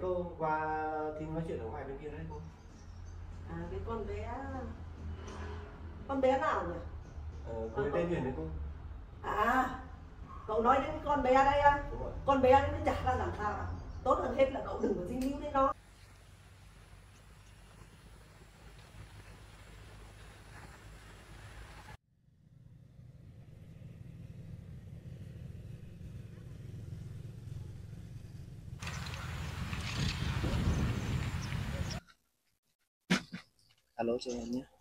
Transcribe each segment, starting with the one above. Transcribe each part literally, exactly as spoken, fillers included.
cô qua thì nói chuyện ở ngoài bên kia đấy cô. À cái con bé con bé nào nhỉ? Ờ, cô ấy tên Huyền đấy cô. À cậu nói đến con bé đây á? Đúng rồi. Con bé đấy nó chả ra làm sao cả. Tốt hơn hết là cậu đừng có dính líu đến nó. Alo cho em nhé.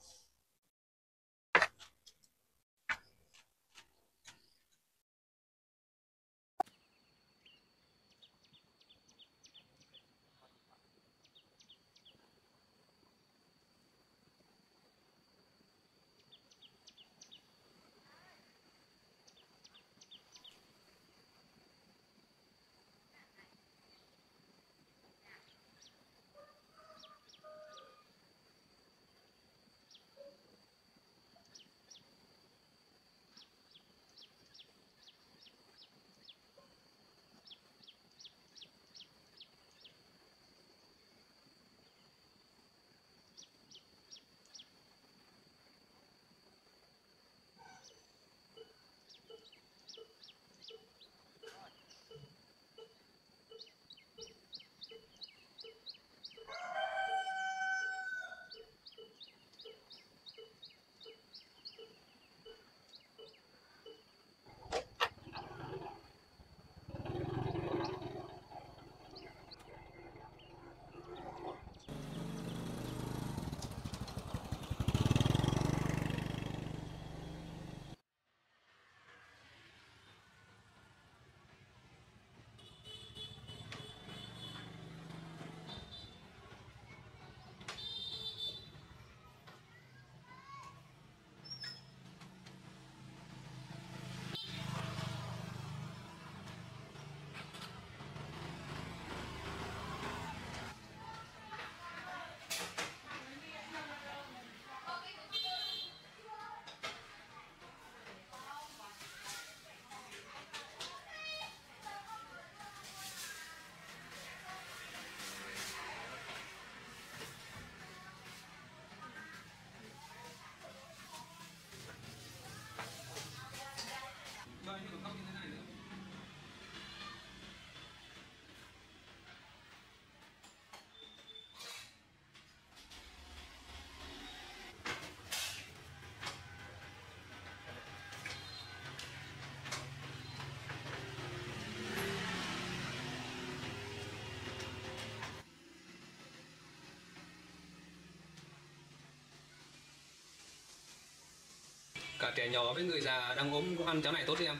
Cả trẻ nhỏ với người già đang ốm cũng ăn cháo này tốt đấy em.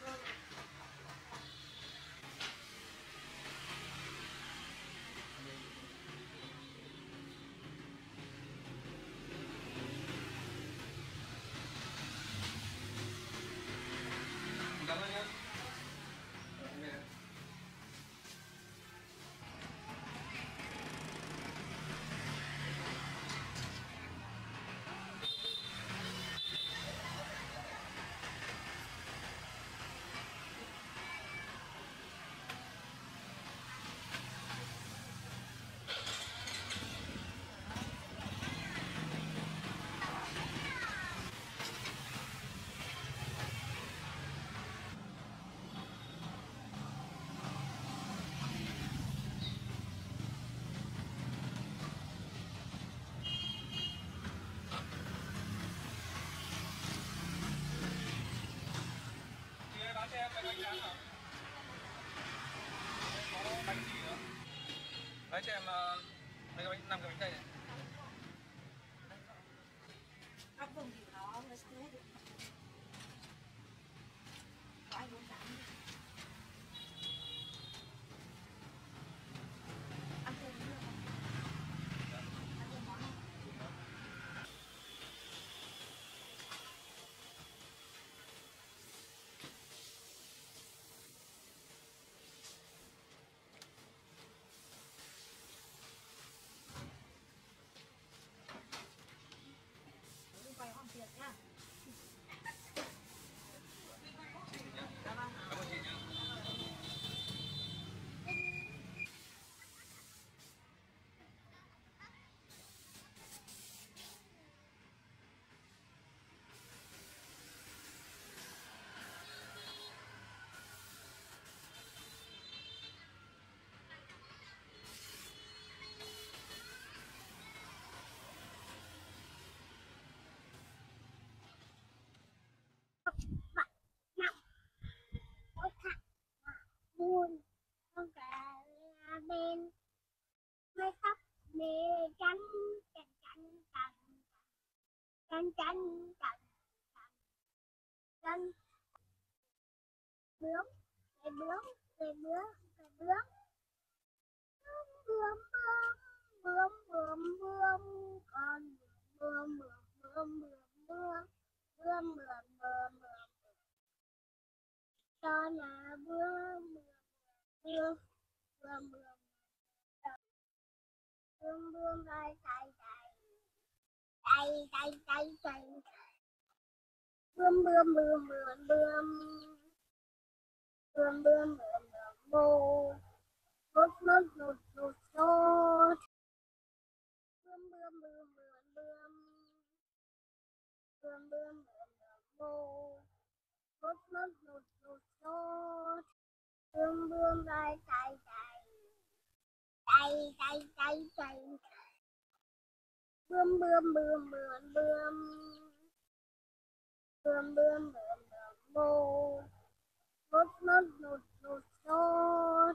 Cảm ơn nhé. Đấy cho em mấy cái bánh, năm cái bánh cây này. Áp dụng thì nó nó sẽ hết được. Có ai muốn bán không? Ăn thêm nữa không? Ăn thêm món không? đen mái tóc mẹ trắng trắng trắng trắng trắng trắng trắng trắng bướm cái bướm cái bướm cái bướm bướm bướm bướm bướm con bướm bướm bướm bướm bướm bướm bướm bướm bướm cho là bướm bướm bướm bướm bướm bướm bay chạy chạy chạy chạy chạy chạy bướm bướm bướm bướm bướm bướm bướm bướm bướm bô bút bút bút bút bút bướm bướm bướm bướm bướm bướm bướm bướm bướm bô bút bút bút bút bút bướm bướm bay chạy chạy chạy chạy chạy chạy bướm bướm bướm bướm bướm bướm bướm bướm bướm bô bút bút bút bút bút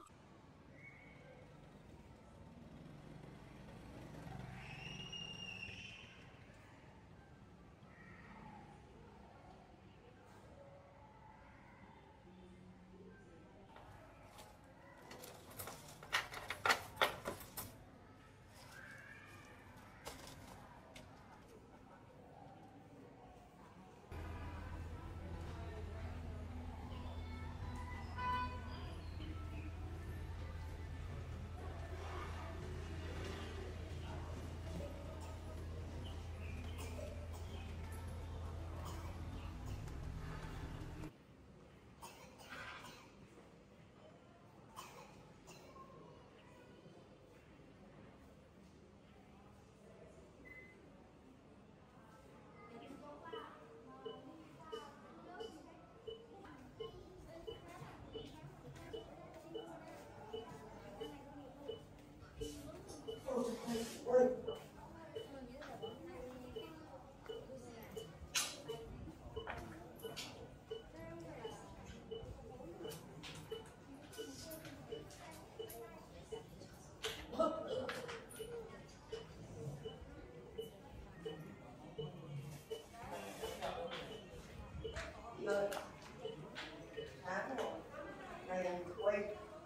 Rồi. Sáng rồi. Này quay.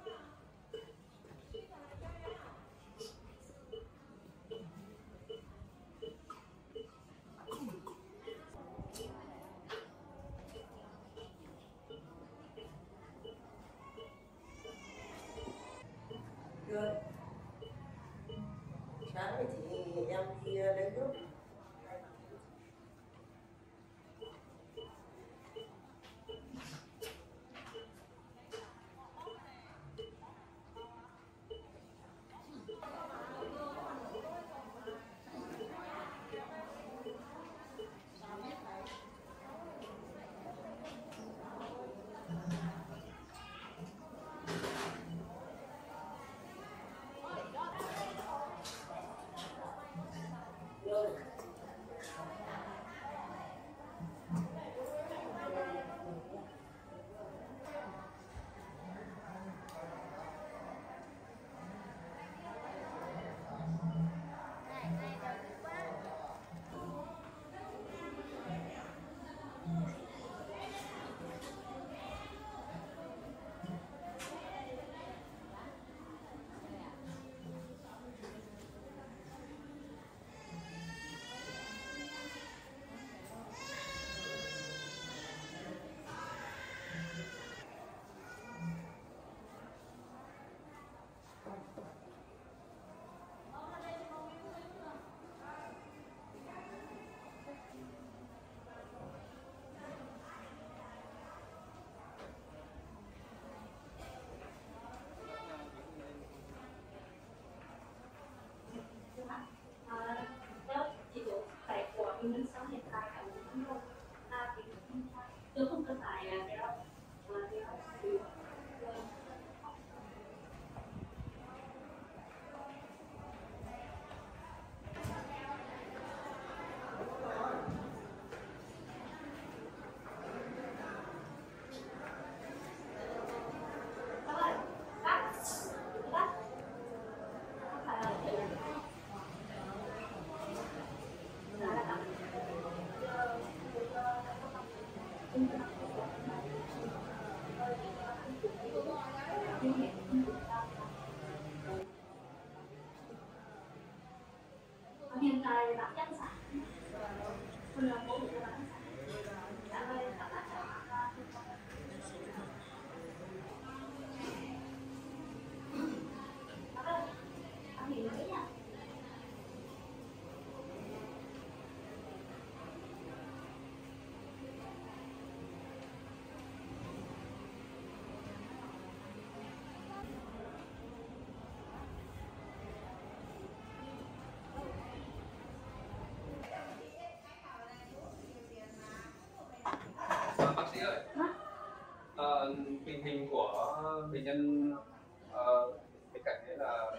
Rồi. Sáng thì em đi lấy nước. đến sáu hiện tại là chúng tôi ta thì tôi không cần phải cái đó mà cái đó thì tài bán chân sản. Phần là bố mình bán sản. Trả lời các bạn cho ra thì có. Anh nghĩ mấy nhỉ? À, bác sĩ ơi, ờ, tình hình của bệnh nhân ờ, bên cạnh đấy là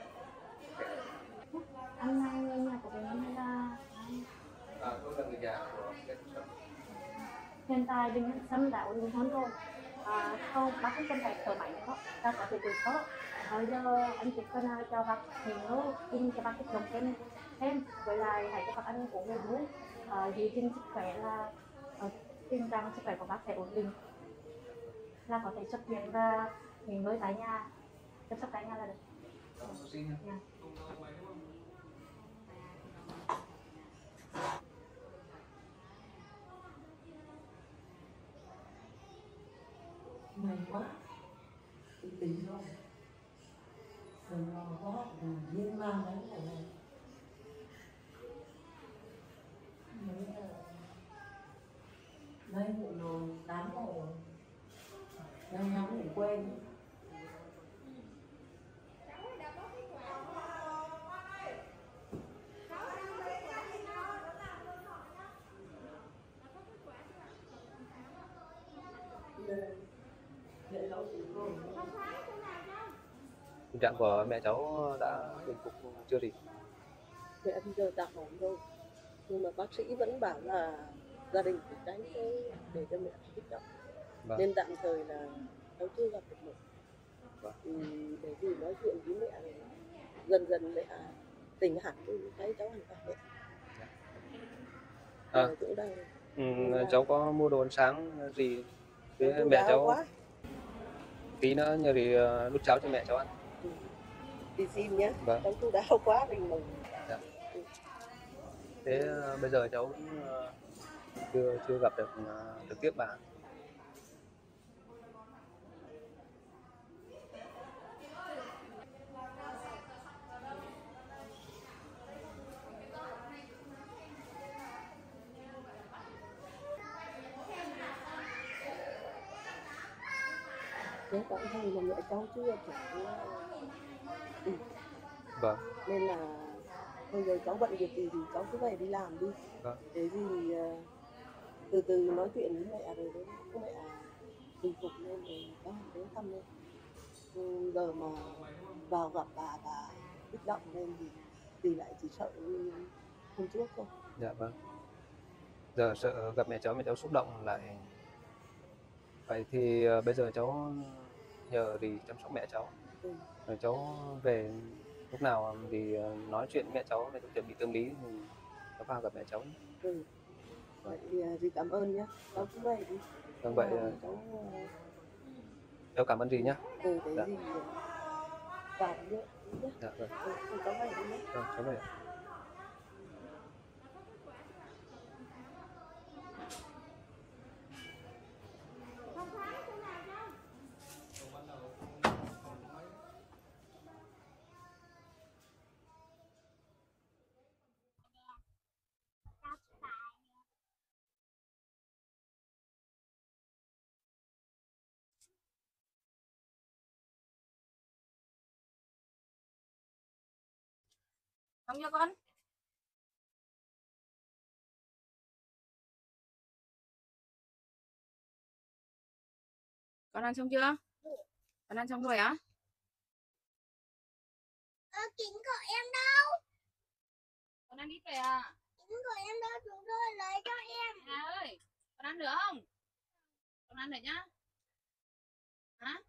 Anh là người nhà của bệnh nhân hay là ai? à, tôi là người nhà của bệnh nhân. Hiện tại bệnh nhân Sâm đã ổn định hơn rồi. À, không, bác không cần phải thở máy nữa, ta có thể tự thở. Bây giờ anh chỉ cần uh, cho bác nghỉ ngơi, xin cho bác kích động thêm thêm, với lại hãy cho bác ăn uống đầy đủ, uh, giữ gìn sức khỏe là uh, tình trạng sức khỏe của bác sẽ ổn định, là có thể xuất viện và nghỉ ngơi tại nhà, chăm sóc tại nhà là được. Yeah. May quá, tôi tính rồi. Rồi lo quá, rồi viên mang đấy này này. Mấy là mấy vụ nó tám rồi. Nhau nhau cũng quen. Tình trạng của mẹ cháu đã bình phục chưa thì? Mẹ bây giờ tạm ổn rồi, nhưng mà bác sĩ vẫn bảo là gia đình phải tránh cái để cho mẹ kích động. Vâng. Nên tạm thời là cháu chưa gặp được mẹ. Vâng. Ừ, để thì nói chuyện với mẹ này. Dần dần mẹ tỉnh hẳn thì thấy cháu hẳn cả mẹ. À, cũng đang, ừ, đang cháu có mua đồ ăn sáng gì với cháu mẹ cháu quá. tí nữa nhờ thì uh, đút cháo cho mẹ cháu ăn. Ừ. Đi xin nhé. Vâng. Cháu tu đáo quá mình mừng. Dạ. Thế uh, bây giờ cháu cũng uh, chưa chưa gặp được uh, trực tiếp bà. Cháu cảm thấy là mẹ cháu chưa kiểu ừ. Vâng. Nên là bây giờ cháu bận việc gì thì cháu cứ về đi làm đi. Vâng. Để gì uh, từ từ nói chuyện với mẹ rồi đến mẹ bình phục lên rồi cháu đến thăm lên. Ừ, giờ mà vào gặp bà bà kích động lên thì thì lại chỉ sợ như hôm trước thôi. Dạ vâng. Giờ sợ gặp mẹ cháu, mẹ cháu xúc động lại. Vậy thì uh, bây giờ cháu nhờ thì chăm sóc mẹ cháu. Ừ. Rồi cháu về lúc nào thì uh, nói chuyện với mẹ cháu, mẹ cháu chuẩn bị tâm lý thì cháu vào gặp mẹ cháu. Ừ. Vậy thì uh, dì cảm ơn nhé. Cháu cứ về đi. Vâng, vậy à, uh, cháu uh... cháu cảm ơn dì nhé. Ừ, để dạ. dì vào nhé. Dạ vâng. Ừ, cháu về đi nhé. Vâng, cháu về. Xong chưa con? Con ăn xong chưa? Con ăn xong rồi á? Ơ, kính của em đâu? Con ăn ít rồi à? Kính của em đâu, chúng tôi lấy cho em. À ơi, con ăn nữa không? Con ăn nữa nhá. Hả?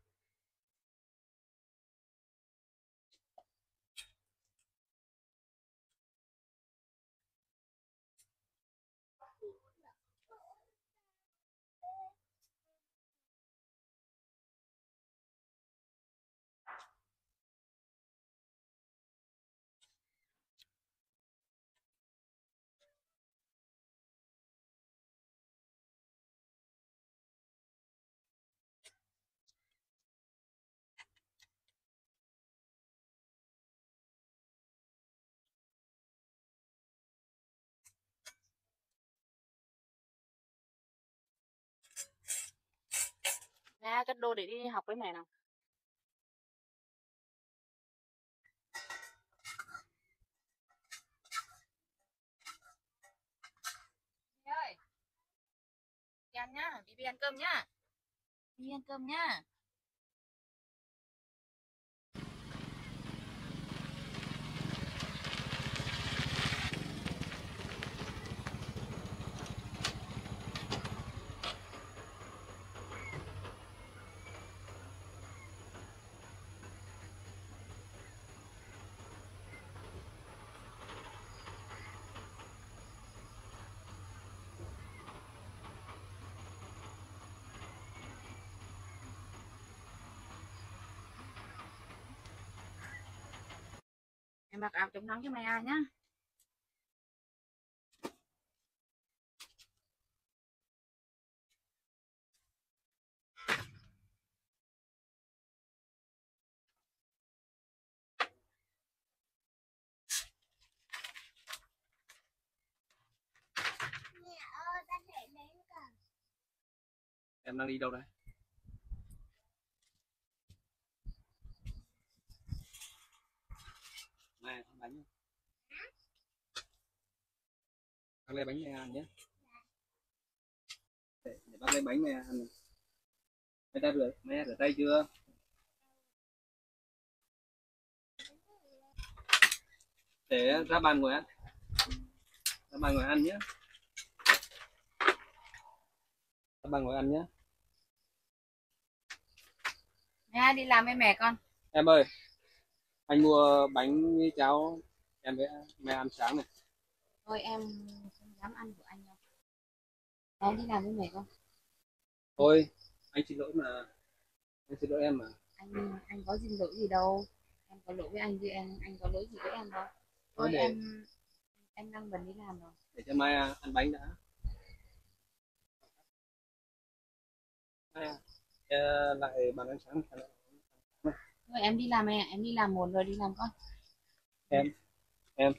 Mẹ cất đồ để đi học với mẹ nào. Mẹ ơi, đi ăn nhá, Bibi ăn cơm nhá. Đi ăn cơm nhá. Em mặc áo chống nắng cho mẹ à nhá. Mẹ ơi, ta để đến cả. Em đang đi đâu đấy? Này, ăn bánh. Bác lấy bánh mẹ ăn nhé. Để, để bác lấy bánh mẹ ăn. Mẹ đã rửa, mẹ rửa tay chưa? Để ra bàn ngồi ăn. Ra bàn ngồi ăn nhé. Ra bàn ngồi ăn nhé. Mẹ đi làm với mẹ con. Em ơi, anh mua bánh với cháo em với mẹ ăn sáng này. Thôi em không dám ăn của anh đâu. Mẹ đi làm với mẹ con. Thôi, anh xin lỗi mà. Anh xin lỗi em mà. Anh anh có xin lỗi gì đâu. Em có lỗi với anh chứ em anh có lỗi gì với em đâu. Thôi Thôi để, em em đang bận đi làm rồi. để cho Mai ăn bánh đã. Mai à, ờ, lại bàn ăn sáng. Thôi em đi làm mẹ, em đi làm muộn rồi, đi làm con. Em, em.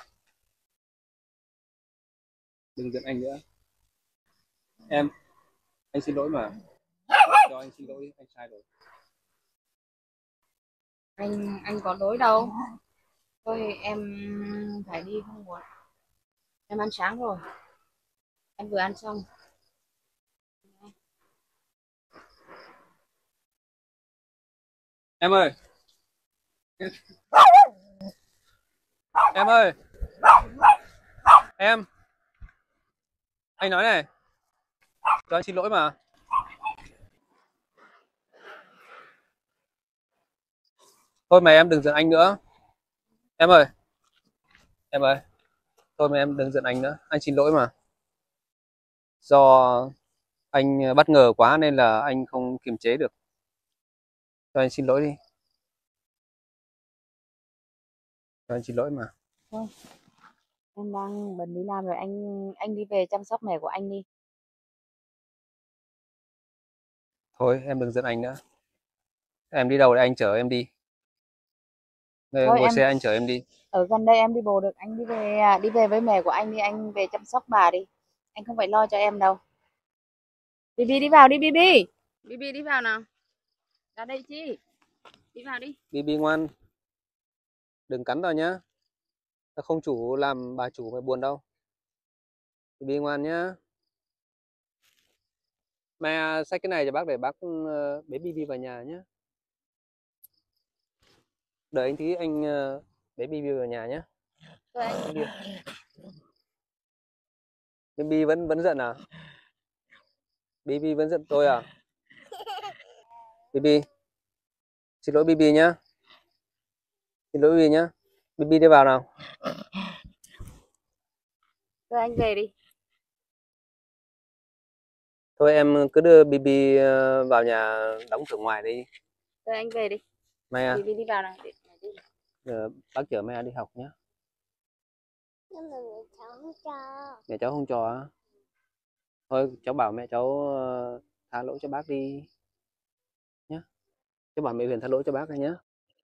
Đừng giận anh nữa. Em, anh xin lỗi mà. Cho anh xin lỗi, anh sai rồi. Anh anh có lỗi đâu. Thôi em phải đi không muộn. Em ăn sáng rồi. Em vừa ăn xong. Em ơi. Em ơi. Em. Anh nói này. Cho anh xin lỗi mà. Thôi mà em đừng giận anh nữa. Em ơi. Em ơi. Thôi mà em đừng giận anh nữa. Anh xin lỗi mà. Do anh bất ngờ quá nên là anh không kiềm chế được. Cho anh xin lỗi đi. Cho anh xin lỗi mà. Thôi, em đang bận đi làm rồi, anh anh đi về chăm sóc mẹ của anh đi. Thôi em đừng giận anh nữa. Em đi đâu để anh chở em đi. Ngồi Thôi ngồi em xe anh chở em đi. ở gần đây em đi bộ được, anh đi về à, đi về với mẹ của anh đi, anh về chăm sóc bà đi. Anh không phải lo cho em đâu. Bibi đi vào đi Bibi. Bibi đi vào nào. Ra đây chi. Đi vào đi. Bibi ngoan. Đừng cắn vào nhá. Không chủ làm bà chủ phải buồn đâu. Bibi ngoan nhá. Mẹ xách cái này cho bác để bác uh, bế Bibi vào nhà nhé. Đợi anh tí anh uh, bế Bibi vào nhà nhé. Rồi anh Đi. Bibi vẫn vẫn giận à? Bibi vẫn giận tôi à? Bibi. Xin lỗi Bibi nhá. Xin lỗi Bibi nhá. Bibi đi vào nào. rồi anh về đi. Thôi em cứ đưa Bibi uh, vào nhà đóng cửa ngoài đi. Rồi anh về đi. Mày à. Bibi đi vào nào. Giờ bác chở mẹ đi học nhé. Nhưng mà mẹ cháu không cho. Mẹ cháu không cho á. Thôi cháu bảo mẹ cháu uh, tha lỗi cho bác đi nhé. Cháu bảo mẹ Huyền tha lỗi cho bác này nhé.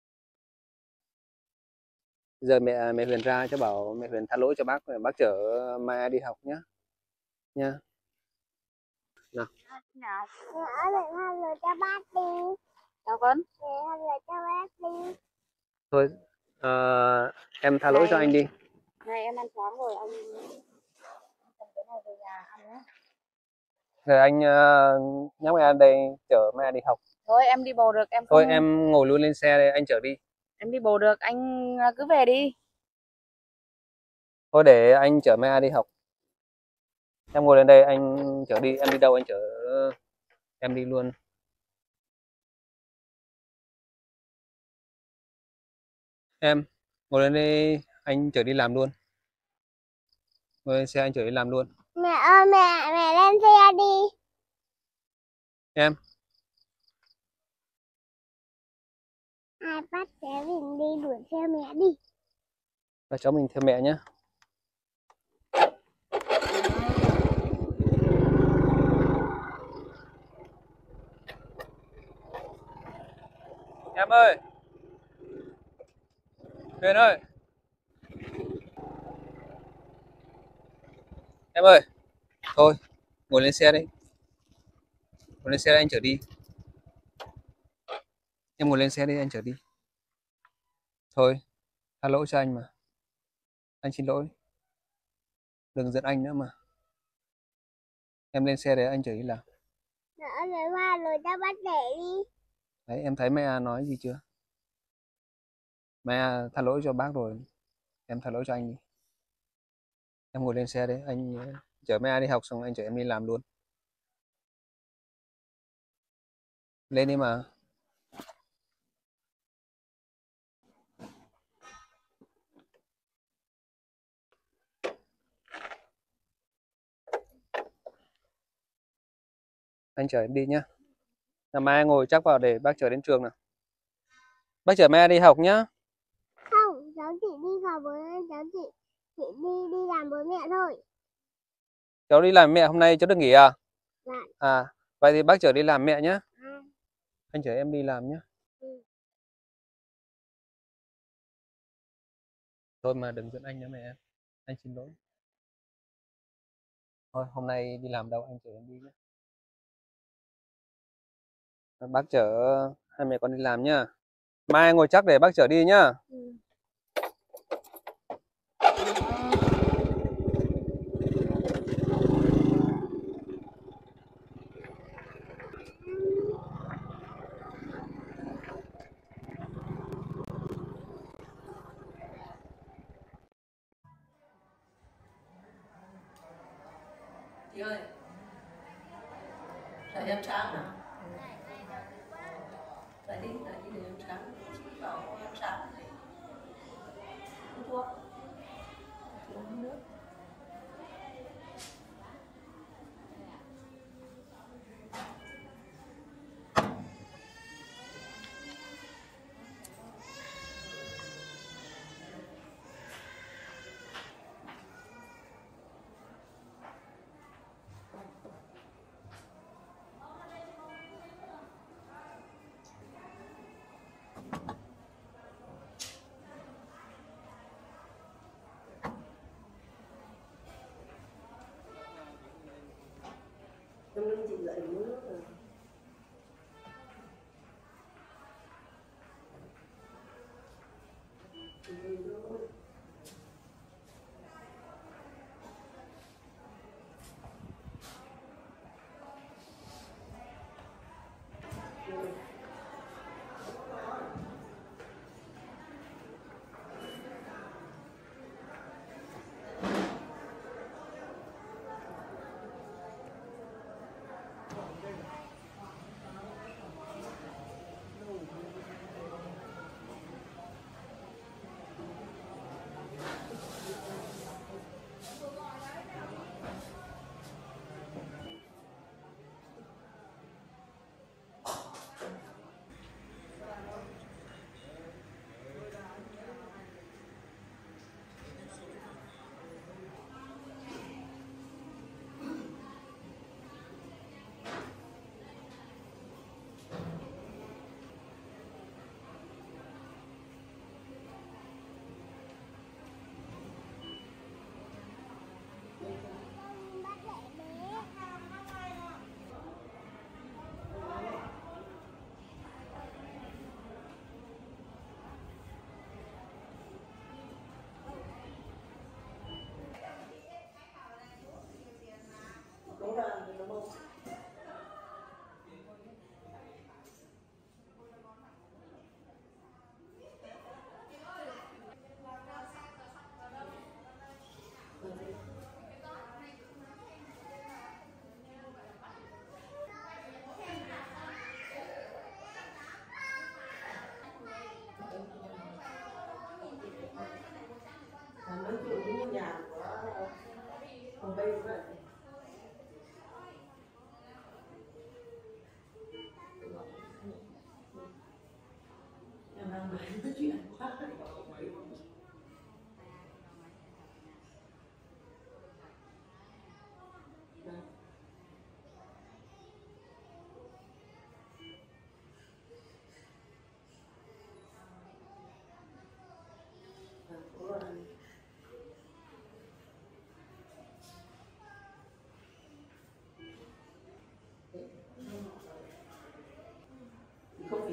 Giờ mẹ mẹ Huyền ra cháu bảo mẹ Huyền tha lỗi cho bác, bác chở Mai đi học nhé. Nha. Nào. Nào. Mẹ ơi, mẹ ăn rồi cho bác đi. Đâu con? Mẹ ăn rồi cho bác đi. Thôi ờ, em tha lỗi cho Này. anh đi. Này em ăn sáng rồi, anh cầm cái này về nhà ăn nhé. Rồi anh ờ, nhắc mẹ đây chở mẹ đi học. Thôi em đi bộ được, em Thôi không... em ngồi luôn lên xe đây, anh chở đi. Em đi bộ được, anh cứ về đi. Thôi để anh chở mẹ đi học. Em ngồi lên đây anh chở đi, em đi đâu anh chở em đi luôn. Em ngồi lên đây anh chở đi làm luôn. Ngồi lên xe anh chở đi làm luôn. Mẹ ơi, mẹ, mẹ lên xe đi. Em. Ai bắt trẻ mình đi đuổi theo mẹ đi. Và cháu mình theo mẹ nhé. Em ơi. Huyền ơi. Em ơi. Thôi, ngồi lên xe đi. Ngồi lên xe đây, anh chở đi. Em ngồi lên xe đi, anh chở đi. Thôi, tha lỗi cho anh mà. Anh xin lỗi. Đừng giận anh nữa mà. Em lên xe đấy, anh chở đi làm. Mẹ ơi, mẹ hoa rồi cho bác trẻ đi. Đấy, em thấy mẹ nói gì chưa? Mẹ tha lỗi cho bác rồi. Em tha lỗi cho anh đi. Em ngồi lên xe đấy, anh chở mẹ đi học xong anh chở em đi làm luôn. Lên đi mà. Anh chở em đi nhá. Ngày mai ngồi chắc vào để bác chở đến trường nào. Bác chở mẹ đi học nhá. Không, cháu chỉ đi vào bố mẹ, cháu chỉ, chỉ đi đi làm bố mẹ thôi. Cháu đi làm mẹ, hôm nay cháu được nghỉ à? Dạ. À, vậy thì bác chở đi làm mẹ nhá. À. Anh chở em đi làm nhá. Ừ. Thôi mà đừng giận anh nữa mẹ. Anh xin lỗi. Thôi hôm nay đi làm đâu anh chở em đi nhé. Bác chở hai mẹ con đi làm nhá. Mai ngồi chắc để bác chở đi nhá. Ừ. Chị ơi, dậy ăn sáng nào. Dậy đi, dậy đi để ăn sáng. Chị bảo ăn sáng này. Uống thuốc. Uống nước. Năm nay chị dậy uống nước rồi.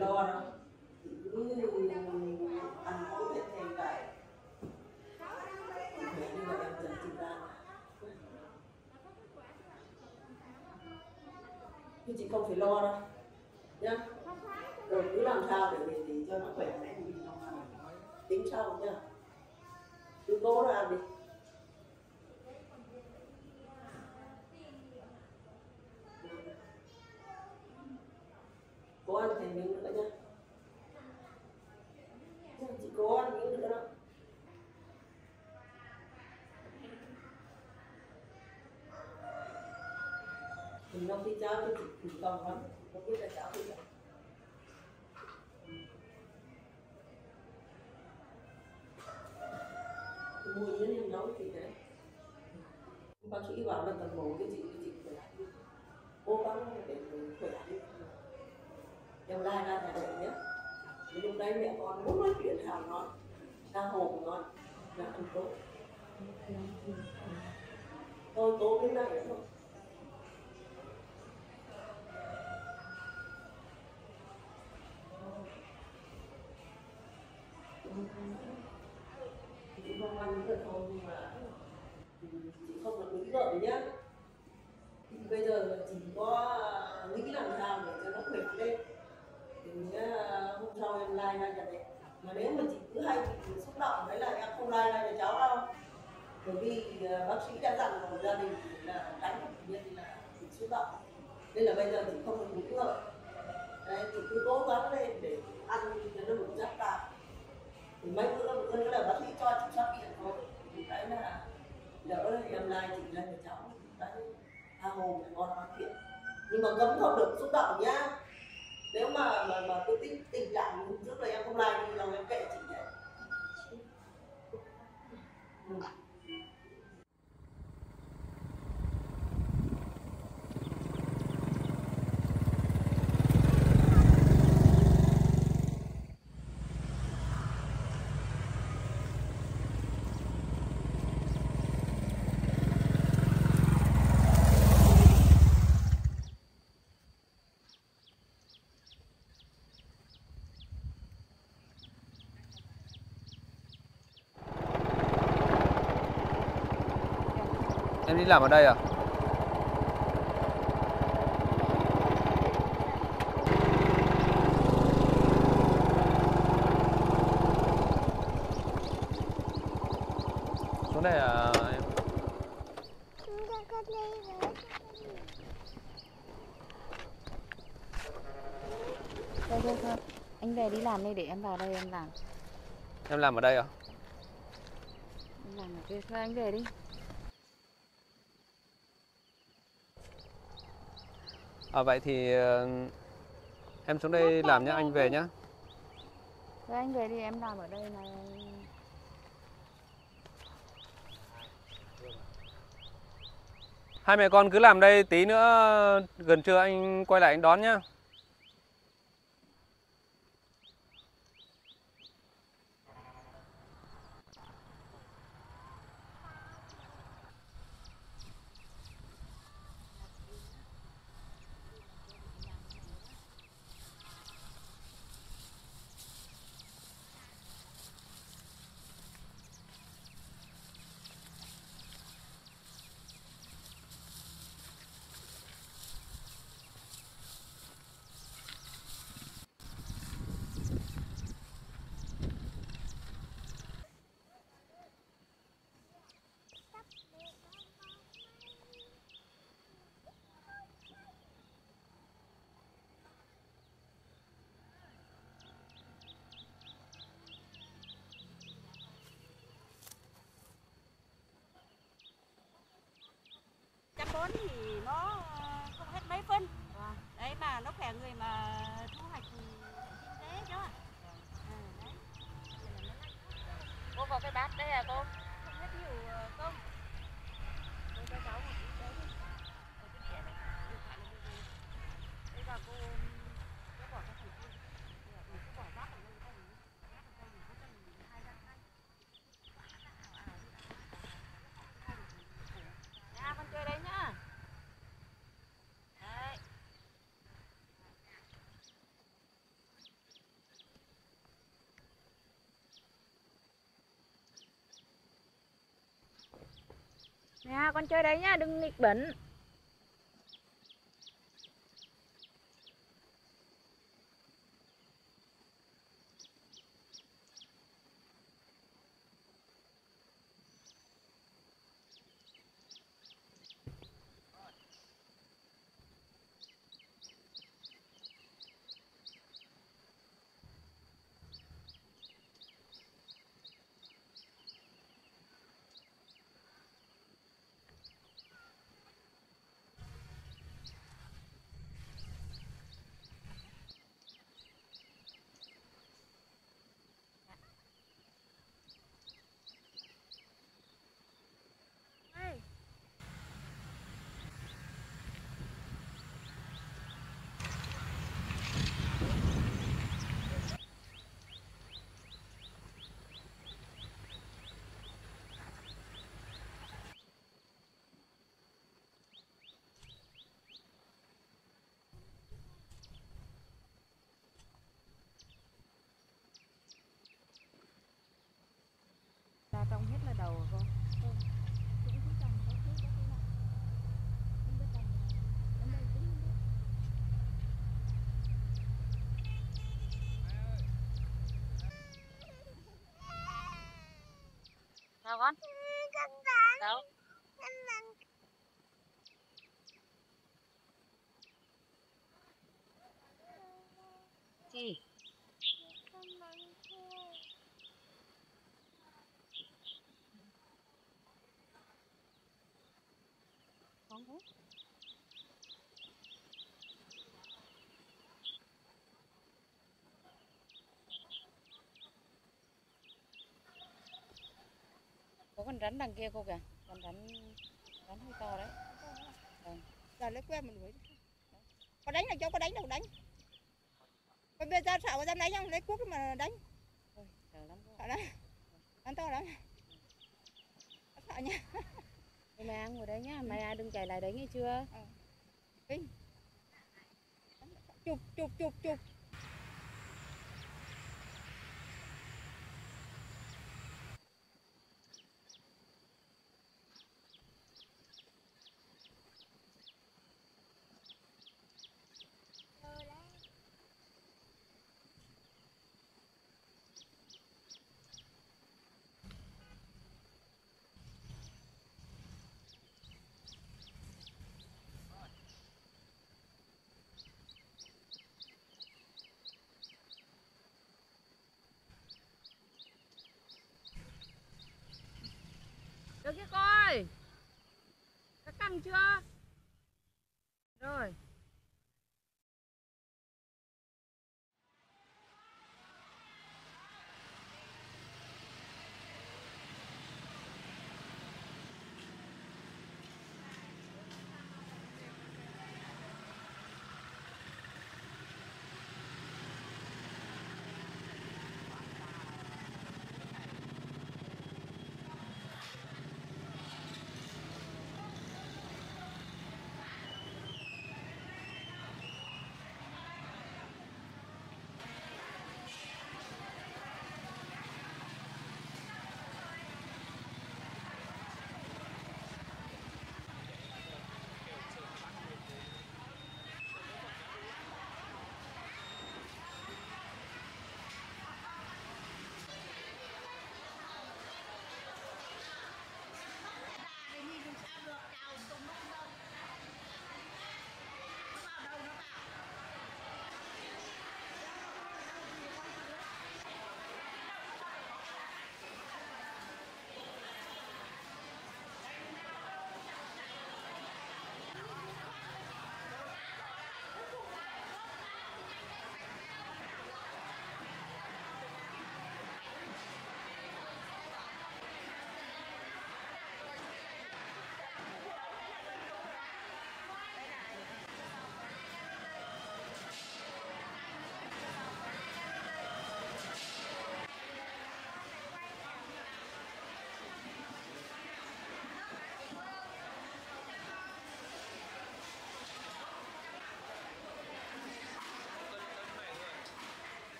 lo đâu, chị cứ ăn có thể thêm cái khỏe như là em dần chị ra, nhưng chị không phải lo đâu nhá. Rồi cứ làm sao để để, để cho nó khỏe mạnh thì nó tính sau nhá. Cứ cố ra đi. Cố ăn thêm miếng nữa nhá. Chị cố ăn miếng nữa đó. Mình nấu tí cháo cho chị thì còn lắm, không biết là cháo gì. Mua yến em nấu thì đấy. Bác sĩ bảo là tầm bổ cái chị chị khỏe đi, cố gắng để khỏe đi. Em lai ra nhà đẻ nhé. Lúc đấy mẹ con muốn nói chuyện thảo nói, ra hồn nói, là ăn tốt. Tôi cố cái này nữa thôi. Chị không ăn được thôi nhưng mà chị không được nghĩ ngợi nhá. Thì bây giờ chỉ có nghĩ làm sao để cho nó khỏe lên. Thì hôm sau em lai ra nhà đấy. Mà nếu mà chị cứ hay bị xúc động đấy là em không lai ra nhà cháu đâu. Bởi vì bác sĩ đã dặn của gia đình là tránh bệnh nhân là bị xúc động. Nên là bây giờ chị không được nghĩ ngợi. Đấy, chị cứ cố gắng lên để ăn cho nó đủ chất vào. Thì mấy bữa bữa nữa là bác sĩ cho chị xuất viện thôi. Thì cái là lỡ là em lai chị lên nhà cháu. Đấy, tha hồ để con nói chuyện. Nhưng mà cấm không được xúc động nhá. Nếu mà mà mà cứ tình tình trạng trước là em không like thì lòng em kệ chị đấy. Ừ. Em đi làm ở đây à? Xuống đây à em? Thôi thôi thôi, anh về đi làm đi để em vào đây em làm. Em làm ở đây à? Em làm ở kia, thôi anh về đi. À vậy thì uh, em xuống đây làm nhá, anh về nhá. Thôi anh về đi, em làm ở đây này. Hai mẹ con cứ làm đây, tí nữa gần trưa anh quay lại anh đón nhá. Chăm bón thì nó không hết mấy phân. Vâng. Đấy mà nó khỏe người mà thu hoạch kinh tế chứ. À, đấy. Cô vào cái bát đây à cô? Không hết nhiều công. Cô cho cháu một ít đấy đi. Ở cái đĩa đấy. Đây là cô cô bỏ cái phần kia. Mình cứ bỏ rác ở đây thôi. Rác ở đây mình cứ cho mình hai rác xanh. Nha, con chơi đấy nhá. Đấy. Nè, con chơi đấy nhá, đừng nghịch bẩn. Ta trông hết là đầu rồi con. Cũng chỉ trồng có thứ có thứ nào. Không biết trồng đến đây tính không biết. Sao con? Đâu? Gì? Không thế. Có con rắn đằng kia cô kìa, con rắn rắn hơi to đấy. Vâng. Giờ lấy que mình đuổi. Có đánh là cho có đánh đâu đánh. Còn bây giờ xạo ra đánh không? Lấy cuốc mà đánh. Ôi, sợ lắm cô. Sợ lắm. Đánh to lắm. Sợ nha. Thôi mày ngồi đấy nhá, mày đừng chạy lại đấy nghe chưa? Ờ. Kinh. Chụp chụp chụp chụp. Được chưa coi? Đã căng chưa? Rồi.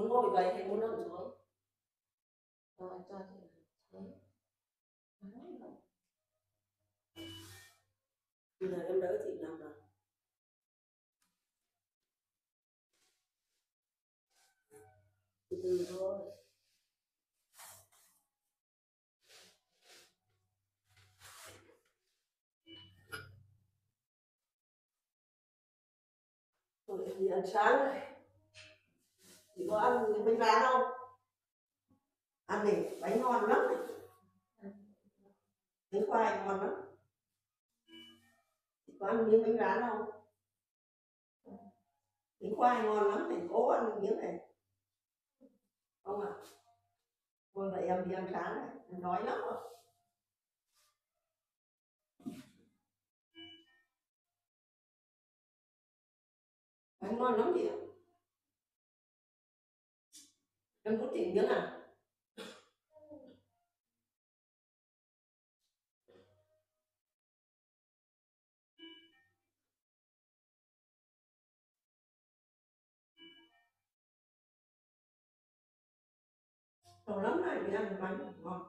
muốn ngồi vậy hay muốn nằm xuống? Rồi cho chị thế. Bây giờ em đỡ chị nằm nào. Từ từ thôi. Rồi em đi ăn sáng đấy. Chị có ăn cái bánh rán không? Ăn này bánh ngon lắm này. Bánh khoai ngon lắm. Chị có ăn miếng bánh rán không? Bánh khoai ngon lắm này, cố ăn miếng này. Không ạ? À? Thôi vậy em đi ăn sáng này, em đói lắm rồi. Bánh ngon lắm chị ạ. Em có chị miếng à? Lâu lắm này mới ăn bánh ngon.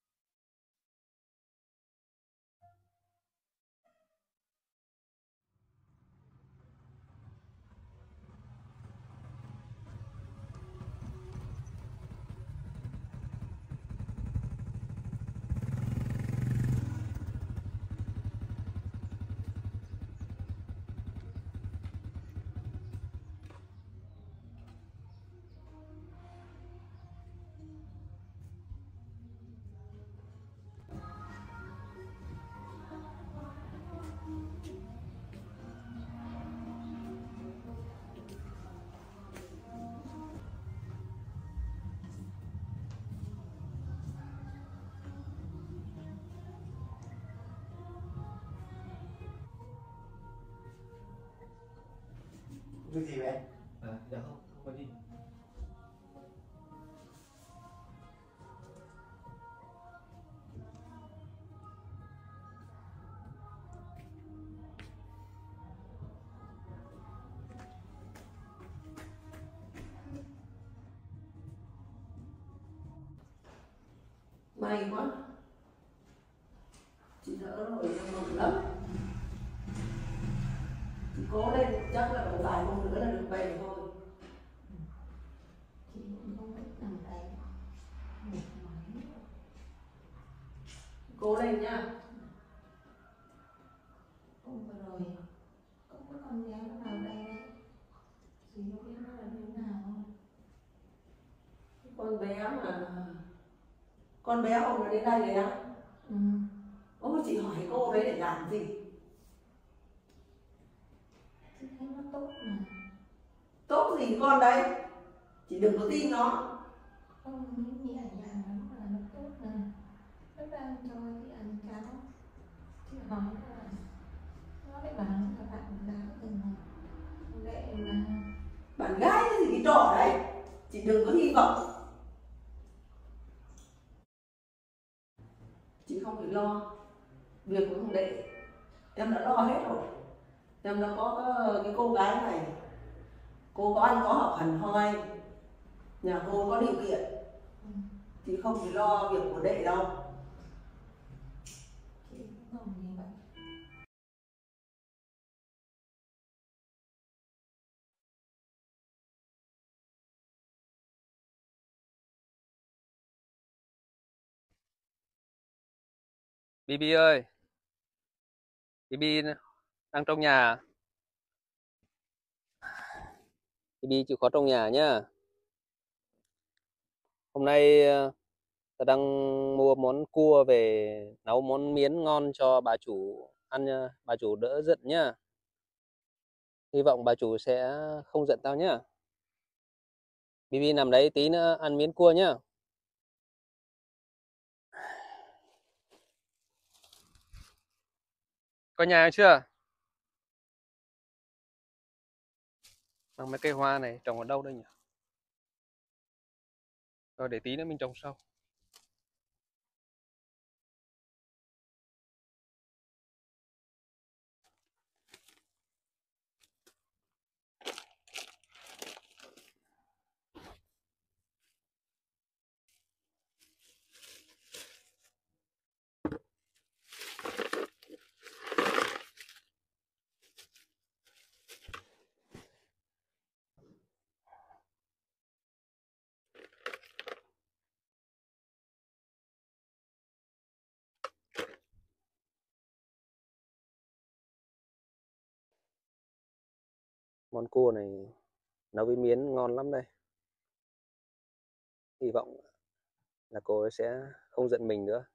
Cái gì vậy? À, dạ không, không có gì. May quá. Chị đỡ rồi, em mừng lắm. Chị cố lên, chắc là một vài hôm nữa là được về thôi. Chị cũng không biết làm đây. Cố lên nha. Hôm vừa rồi có cái con bé nó vào đây đấy. Chị không biết nó là đứa nào không? Cái con bé mà con bé hôm nó đến đây đấy á. Ừ. Ôi chị hỏi cô đấy để làm gì? Chị thấy nó tốt mà. Tốt gì con đấy? Chị đừng có tin nó. Không, nhẹ nhàng lắm là nó tốt mà. Nó đang cho chị ăn cháo. Chị hỏi là nó lại bảo là bạn gái từng lệ mà. Bạn gái cái gì cái trò đấy? Chị đừng có hy vọng. Chị không phải lo việc của thằng Đệ, em đã lo hết rồi. Em đã có cái cô gái này, cô có ăn có học hẳn hoi, nhà cô có điều kiện, chị không phải lo việc của Đệ đâu. Chị cũng không như vậy. Bibi ơi, Bibi đang trong nhà à? Bibi chịu khó trong nhà nhá. Hôm nay ờ, ta đang mua món cua về nấu món miến ngon cho bà chủ ăn nha. Bà chủ đỡ giận nhá. Hy vọng bà chủ sẽ không giận tao nhá. Bibi nằm đấy tí nữa ăn miến cua nhá. Có nhà chưa? Bằng mấy cây hoa này trồng ở đâu đây nhỉ? Rồi để tí nữa mình trồng sau. Món cua này nấu với miến ngon lắm đây. Hy vọng là cô ấy sẽ không giận mình nữa.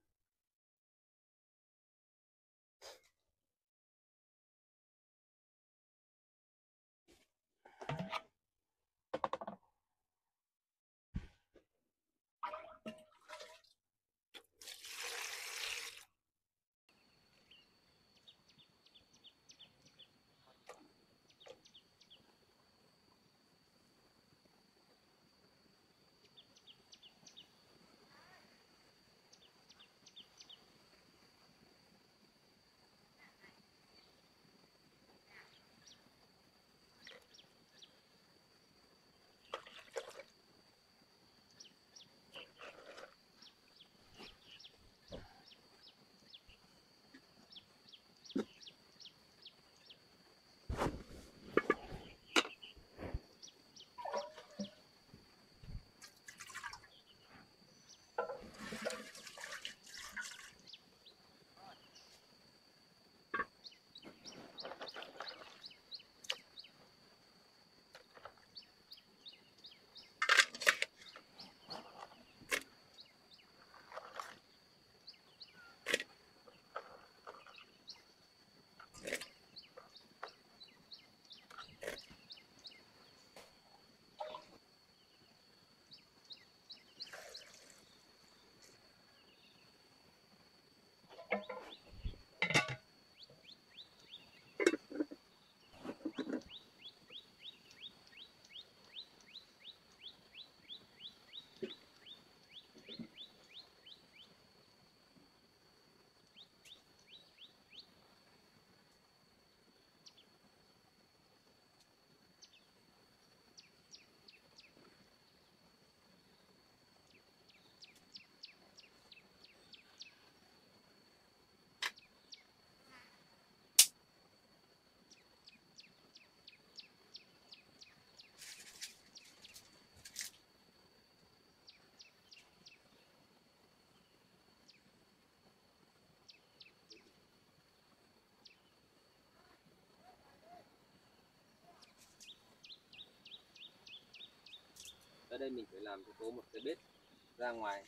Ở đây mình phải làm cho cô một cái bếp ra ngoài.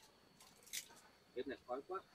Bếp này khói quá.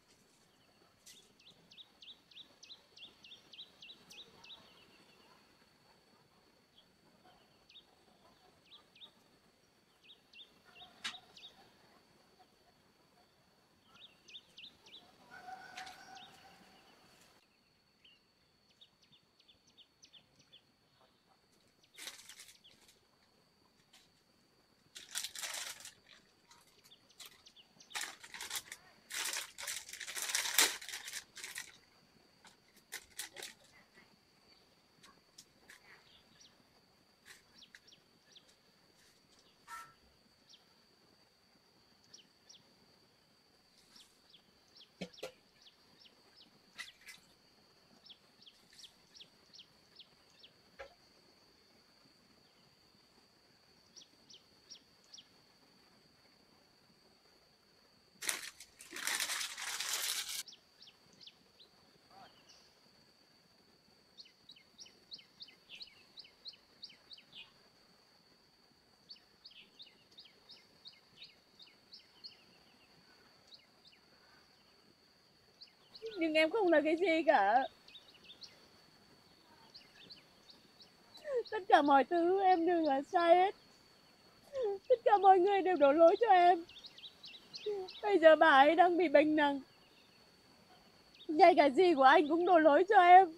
Nhưng em không là cái gì cả. Tất cả mọi thứ em đều là sai hết. Tất cả mọi người đều đổ lỗi cho em. Bây giờ bà ấy đang bị bệnh nặng. Ngay cả dì của anh cũng đổ lỗi cho em.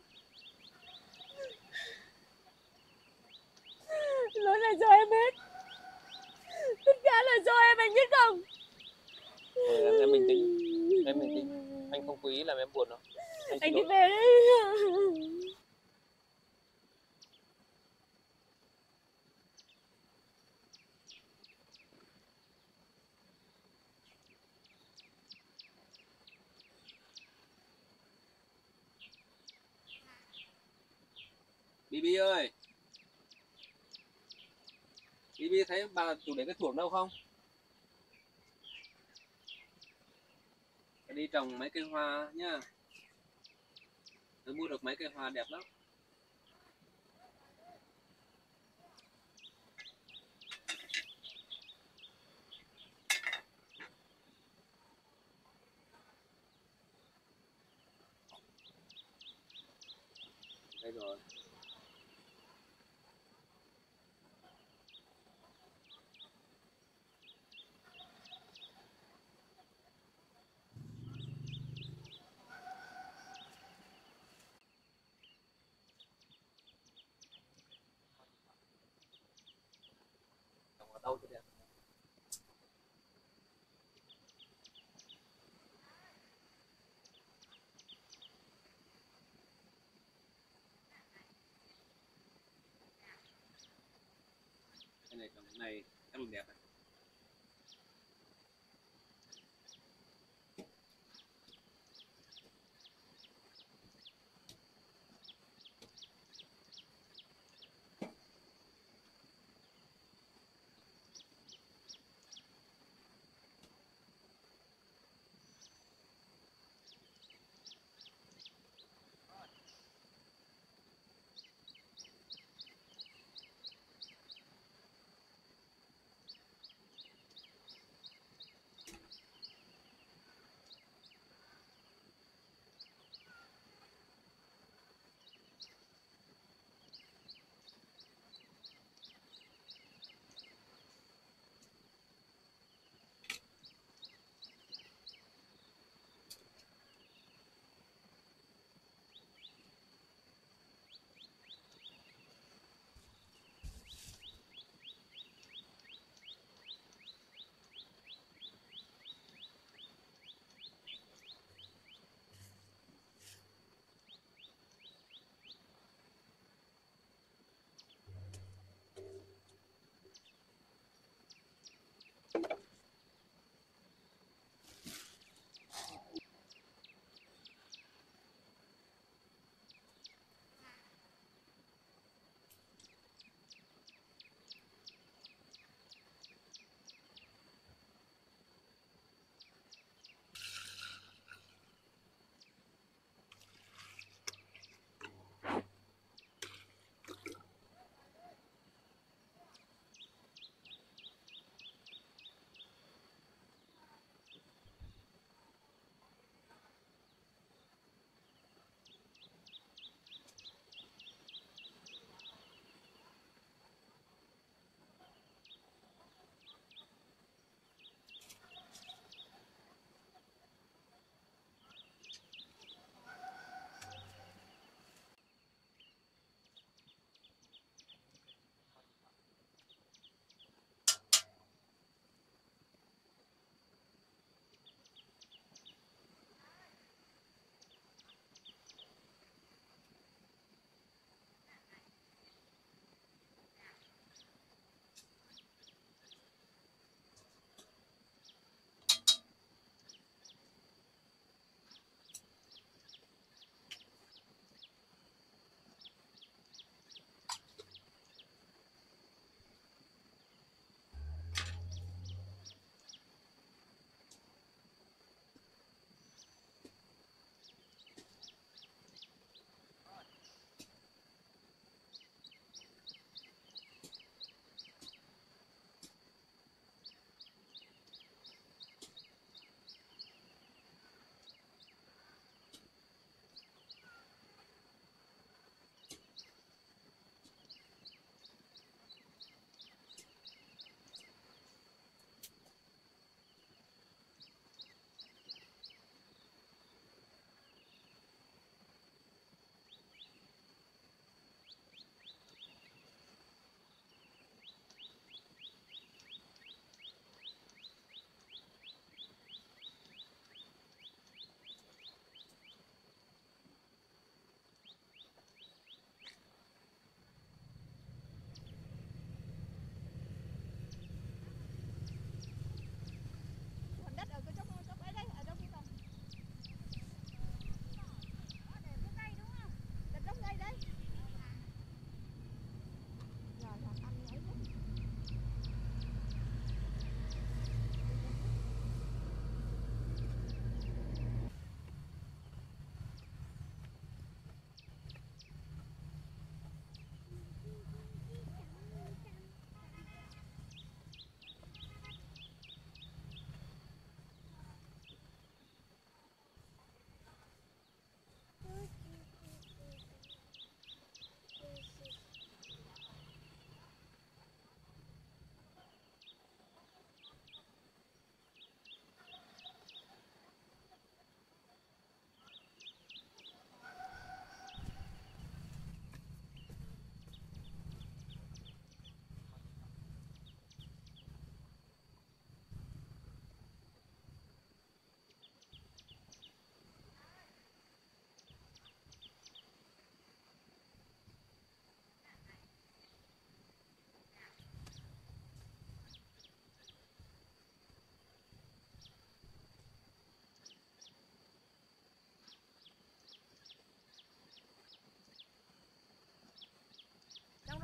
Lỗi là do em hết. Tất cả là do em, anh biết không? Em, em bình tĩnh. Em bình tĩnh. Anh không cố ý làm em buồn đâu. Anh, anh đi về đi. Bibi ơi, Bibi thấy bà chủ để cái thuốc đâu không? Phải đi trồng mấy cây hoa nhá. Tôi mua được mấy cây hoa đẹp lắm. Đây rồi. Trồng ở đâu cho đẹp? Cái này trồng cái này chắc là đẹp này.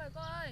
ơi, cô ơi.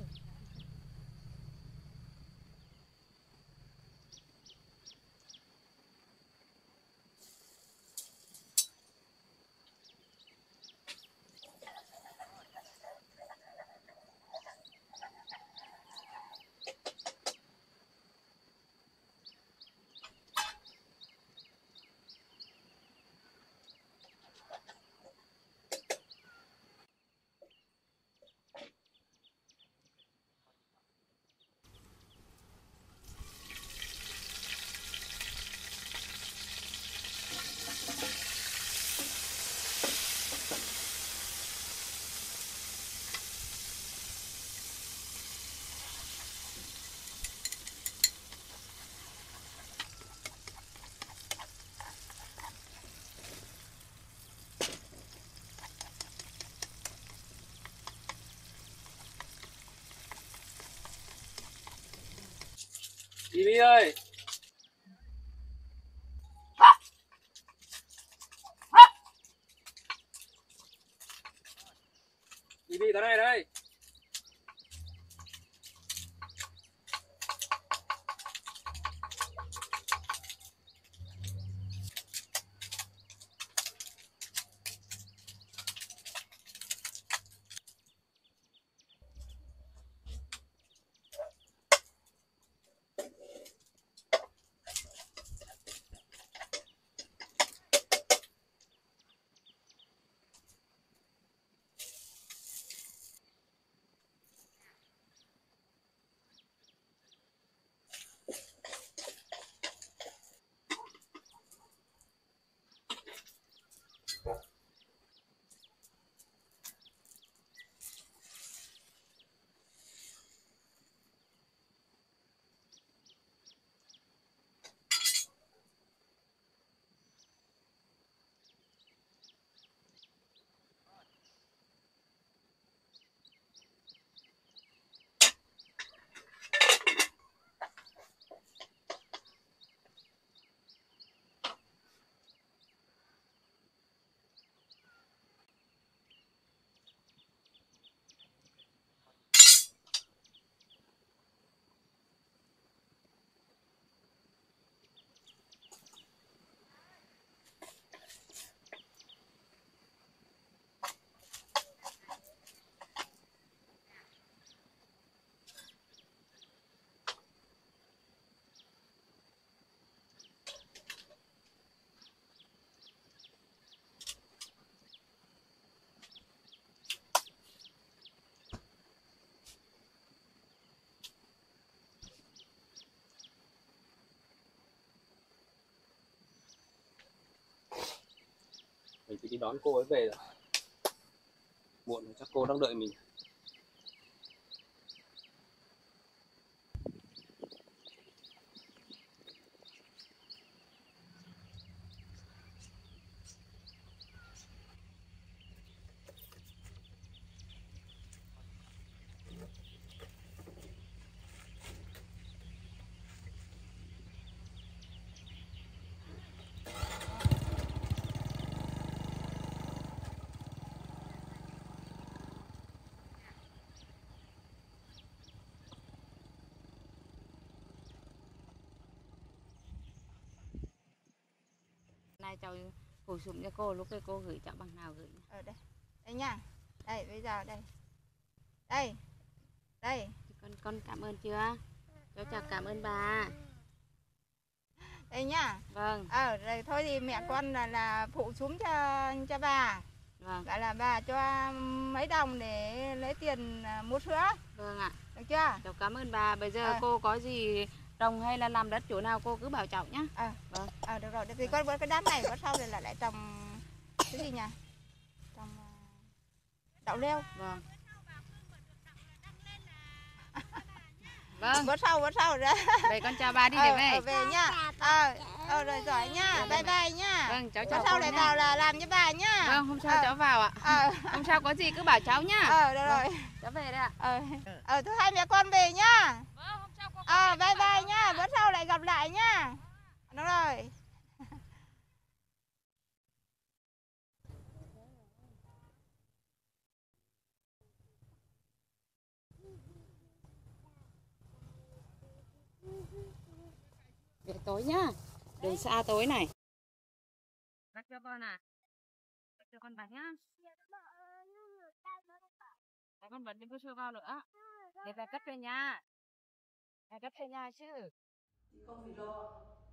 Bibi ơi. Bibi tới đây đây. Mình phải đi đón cô ấy về rồi. Muộn rồi, chắc cô đang đợi mình. Này cháu phủ sụm cho cô, lúc đây cô gửi cháu bằng nào gửi. Ở đây, đây nha. Đây, bây giờ đây. Đây, đây. Con con cảm ơn chưa? Cháu chào cảm ơn bà. Đây nha. Vâng. Ờ, rồi thôi thì mẹ con là là phụ xuống cho cho bà. Vâng. Gọi là bà cho mấy đồng để lấy tiền mua sữa. Vâng ạ. Được chưa? Cháu cảm ơn bà. Bây giờ à. cô có gì trồng hay là làm đất chỗ nào cô cứ bảo cháu nhá. À, vâng. À, được rồi. Thì con cái đám này có sau rồi là lại trồng cái gì nhỉ? Trồng đậu leo. Vâng. Vâng. Bữa sau, bữa sau rồi. Vậy con chào bà đi để về. Ờ, về nha. Ờ, ờ rồi giỏi nha. Vâng, bye bye nha. Vâng, cháu chào bữa sau lại nha. vào là làm cho bà nhá. Vâng, hôm sau ờ. cháu vào ạ. Ờ. Hôm sau có gì cứ bảo cháu nhá. Ờ, được vâng. rồi. Cháu về đây ạ. Ờ, ờ thôi hai mẹ con về nhá. Vâng, hôm sau cô Ờ, bye bye nhá. Bữa sau lại gặp lại nhá. Đúng rồi. tối nhá. Đường xa tối này. Bắt cho con à? Bắt cho con bánh nhá. Đấy, con vẫn đừng có sơ vào nữa. Để ta cất về nhà. Ta cất về nhà chứ. Không phải lo.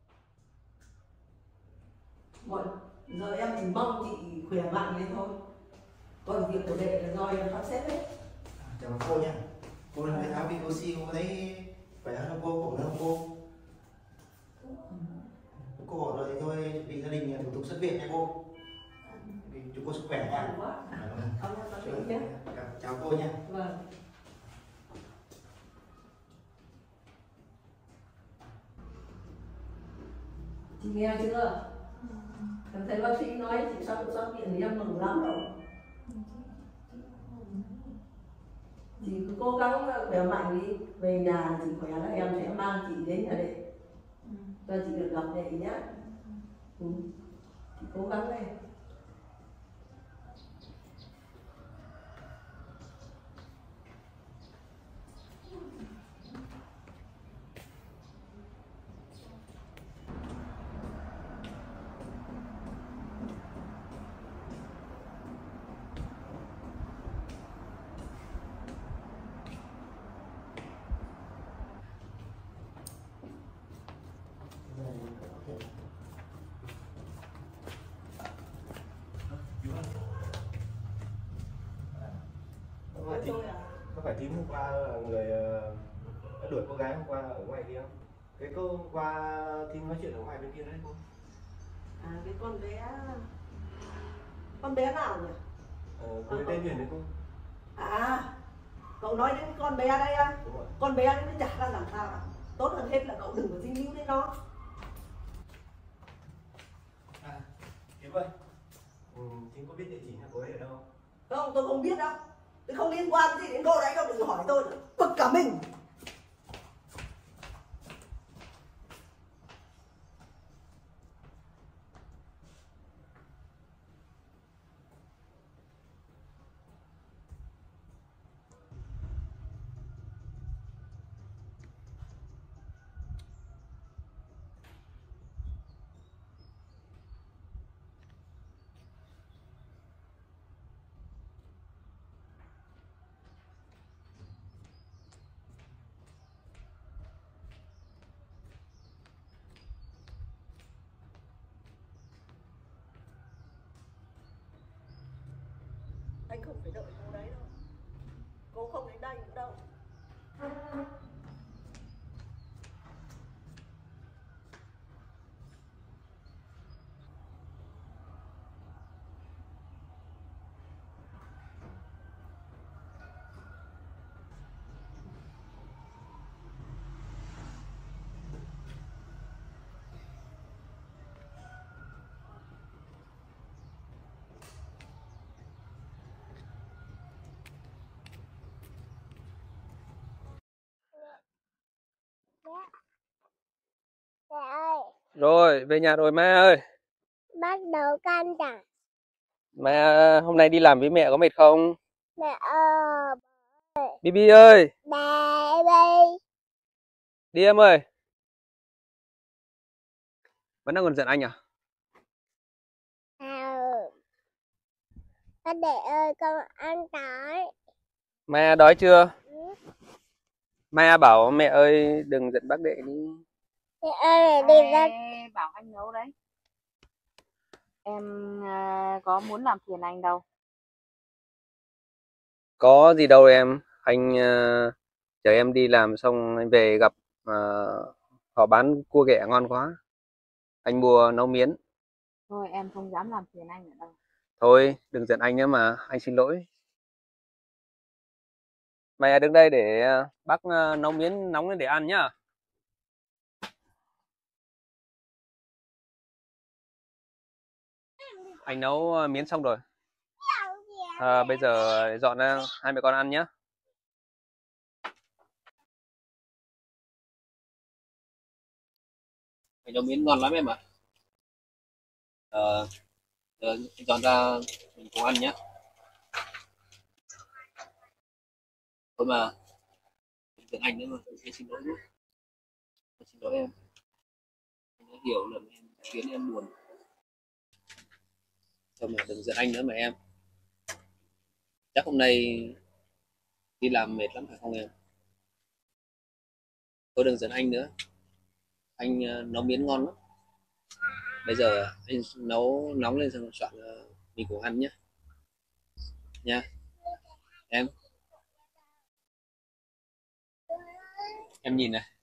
Mọi giờ em chỉ mong chị khỏe mạnh lên thôi. Còn việc của đệ là do em sắp xếp hết. Chào cô nhé. Cô là cái áo bị oxy, cô thấy khỏe hơn không cô? Khổ hơn không cô? Cô ổn rồi thì thôi, vì gia đình thủ tục xuất viện nha cô. Chúc cô sức khỏe nha. Chào cô nha. Vâng. Chị nghe chưa? Em thấy bác sĩ nói chị sắp được xuất viện thì em mừng lắm rồi. Chị cứ cố gắng khỏe mạnh đi. Về nhà chị khỏe là em sẽ mang chị đến nhà đệ. Cho chị được gặp đệ nhé. Ừ. Chị cố gắng lên. Có phải tím hôm qua là người đã đuổi cô gái hôm qua ở ngoài kia không? Cái cô hôm qua Thím nói chuyện ở ngoài bên kia đấy cô. À cái con bé con bé nào nhỉ? Ờ, cô ấy tên Huyền đấy cô. À cậu nói đến con bé đây á? Con bé đấy nó chả ra làm sao cả. Tốt hơn hết là cậu đừng có dính líu đến nó. À Thím ơi, ừ, Thím có biết địa chỉ nhà cô ấy ở đâu không? Không, tôi không biết đâu. Tôi không liên quan gì đến cô đấy đâu, đừng hỏi tôi nữa. Bực cả mình. Anh không phải đợi cô đấy đâu. Cô không đến đây nữa đâu. Mẹ ơi, Rồi, về nhà rồi mẹ ơi. bắt đầu căng thẳng. Mẹ hôm nay đi làm với mẹ có mệt không? Mẹ ơi, Bibi ơi, baby. đi em ơi. Vẫn đang còn giận anh à? À, con đệ ơi, con ăn tỏi. Mẹ đói chưa? Ừ. Mẹ bảo mẹ ơi đừng giận bác Đệ đi. Mẹ ơi, đi ra. Ê, bảo anh nấu đấy. Em à, có muốn làm phiền anh đâu. Có gì đâu em. Anh uh, chờ em đi làm xong anh về gặp uh, họ bán cua ghẹ ngon quá. Anh mua nấu miến. Thôi em không dám làm phiền anh nữa đâu. Thôi đừng giận anh nữa mà, anh xin lỗi. Mẹ đứng đây để uh, bác uh, nấu miến nóng lên để ăn nhá. Anh nấu uh, miến xong rồi. À, bây giờ dọn ra hai mẹ con ăn nhé. Anh nấu miến ngon lắm em ạ. Ờ, giờ dọn ra mình cùng ăn nhé. Thôi mà, đừng giận anh nữa mà, anh xin lỗi. Anh xin lỗi em. hiểu lầm em, khiến em buồn. Thôi mà đừng giận anh nữa mà em. Chắc hôm nay đi làm mệt lắm phải không em? Thôi đừng giận anh nữa. Anh uh, nấu miến ngon lắm. Bây giờ anh nấu nóng lên xong soạn uh, mình cùng ăn nhé. Nha. Em. Em nhìn này.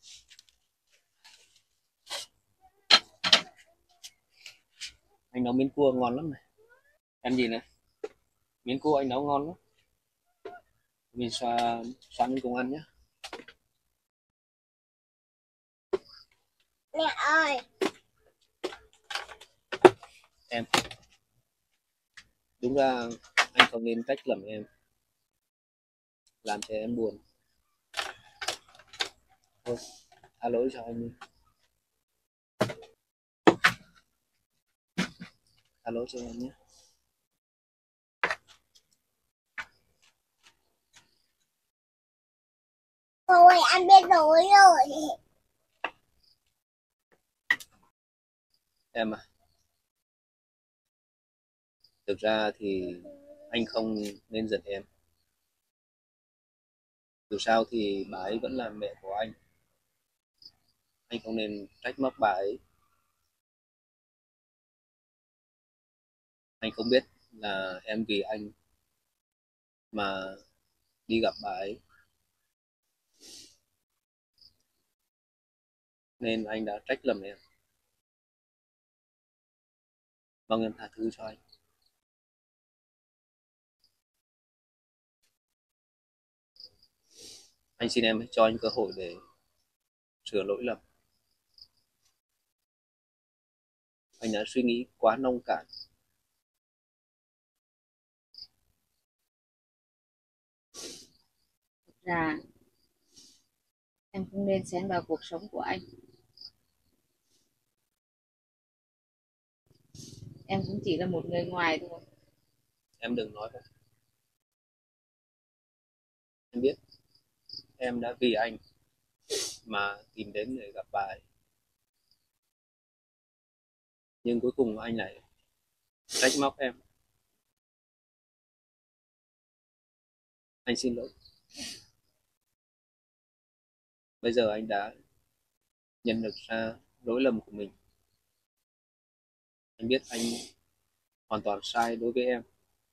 Anh nấu miến cua ngon lắm này. Em nhìn này. Miến cua anh nấu ngon lắm. Mình xoa xoắn lên cùng ăn nhé. Mẹ ơi. Em. Đúng ra anh không nên trách lầm em, làm cho em buồn. Thôi, tha lỗi cho anh đi. Tha lỗi cho em nhé. Thôi anh biết lỗi rồi. Em à, thực ra thì anh không nên giận em. Dù sao thì bà ấy vẫn là mẹ của anh. Anh không nên trách móc bà ấy. Anh không biết là em vì anh mà đi gặp bà ấy, nên anh đã trách lầm em. Mong em tha thứ cho anh. Anh xin em cho anh cơ hội để sửa lỗi lầm. Anh đã suy nghĩ quá nông cạn. Thực ra em không nên xen vào cuộc sống của anh. Em cũng chỉ là một người ngoài thôi. Em đừng nói vậy. Em biết em đã vì anh mà tìm đến để gặp bà ấy, nhưng cuối cùng anh lại trách móc em. Anh xin lỗi. Bây giờ anh đã nhận được ra lỗi lầm của mình. Anh biết anh hoàn toàn sai đối với em.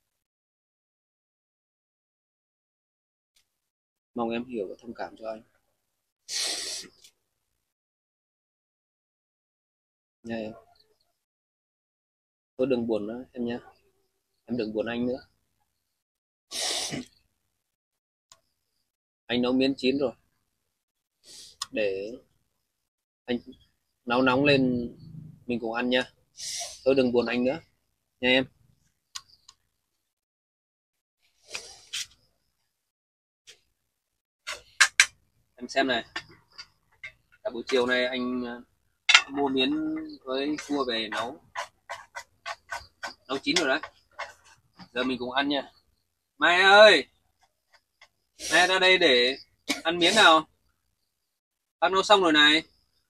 Mong em hiểu và thông cảm cho anh. Nha em. Thôi đừng buồn nữa em nhé. Em đừng buồn anh nữa. Anh nấu miến chín rồi. Để anh nấu nóng lên mình cùng ăn nha. Thôi đừng buồn anh nữa. Nha em. Em xem này. Cả buổi chiều nay anh mua miến với cua về nấu. Nấu chín rồi đấy. Giờ mình cùng ăn nha. Mai ơi, Mai ra đây để ăn miến nào. Bác nấu xong rồi này.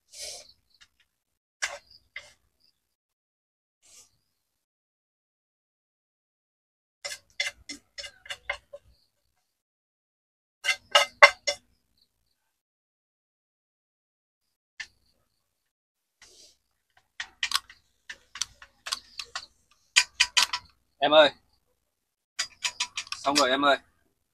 Em ơi. Xong rồi em ơi.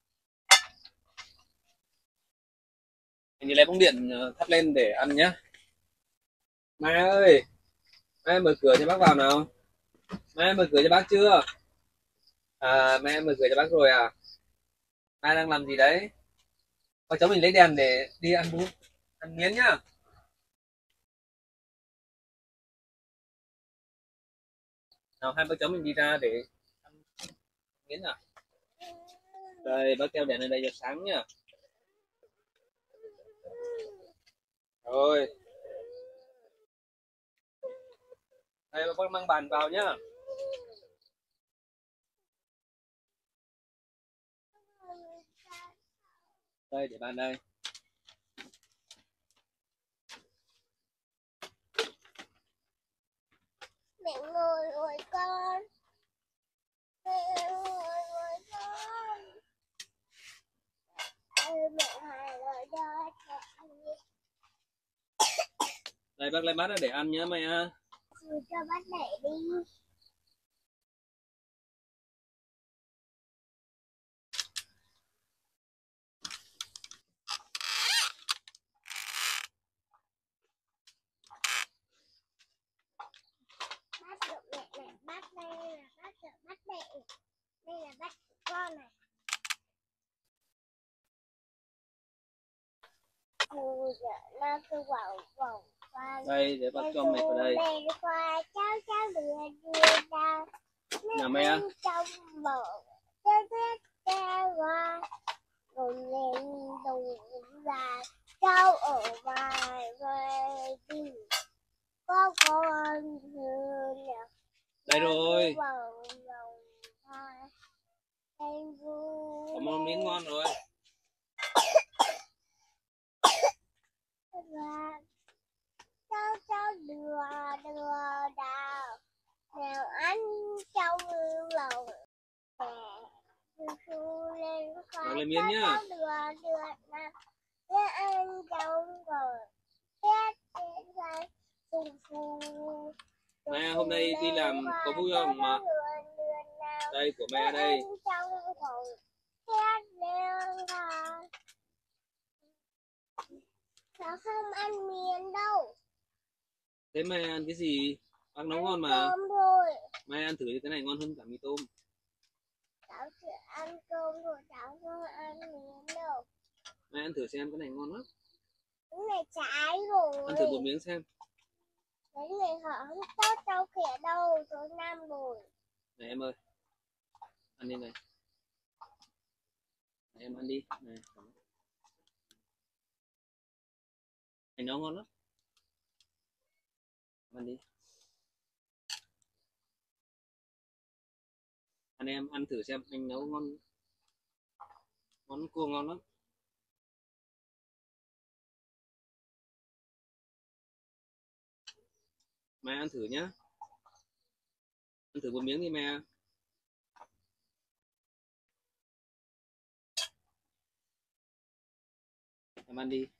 Anh đi lấy bóng điện thắp lên để ăn nhé. Mai ơi, Mai mở cửa cho bác vào nào. Mai mở cửa cho bác chưa? À, Mai mở cửa cho bác rồi à? Mai đang làm gì đấy? Con cháu mình lấy đèn để đi ăn bún, ăn miến nhá. Nào hai bác cháu mình đi ra để ăn miến à? Đây, bác treo đèn lên đây cho sáng nhá. Rồi. Đây bác mang bàn vào nhá. Đây để bàn đây. Mẹ ngồi rồi con. Mẹ ngồi rồi con. Ừ, mẹ ngồi rồi đó. Đây bác lấy bát ra để ăn nhé mẹ. Ừ, cho bác đẩy đi. Bác được mẹ này, bác đây là bác được bác mẹ. Đây là bác của con này. Ừ, dạ, nó cứ vòng vòng qua. Đây để bác cho mẹ vào đây. Đây qua cháu cháu đưa đưa ra. Nhà mẹ. Trong bờ cháu biết cha qua. Rồi lên đồng là cháu ở ngoài về đi. Có con thương nè. Đây rồi. Có một miếng ngon rồi. Và cháu cháu đưa đưa đào nào ăn trong lòng lên Nào lấy miếng nhá. đưa đưa nào để ăn trong rồi tết tết ra phù phù. Mẹ hôm nay đi làm có vui không mà? Đây của mẹ đây. Sao không ăn miếng đâu? Thế mẹ ăn cái gì? Bác nấu Ăn ngon mà. cơm thôi. Mẹ ăn thử cái này ngon hơn cả mì tôm. Cháu chỉ ăn cơm rồi, cháu không ăn miếng đâu. Mẹ ăn thử xem cái này ngon lắm. Cái này trái rồi. Ăn thử một miếng xem. Cái này họ không tốt đâu kìa đâu, số năm rồi. Này em ơi. Ăn đi này. Này, em ăn đi. Này. Anh nấu ngon lắm. Ăn đi. Anh em ăn thử xem anh nấu ngon. Món cua ngon lắm. Mẹ ăn thử nhá. Ăn thử một miếng đi mẹ. Em ăn đi.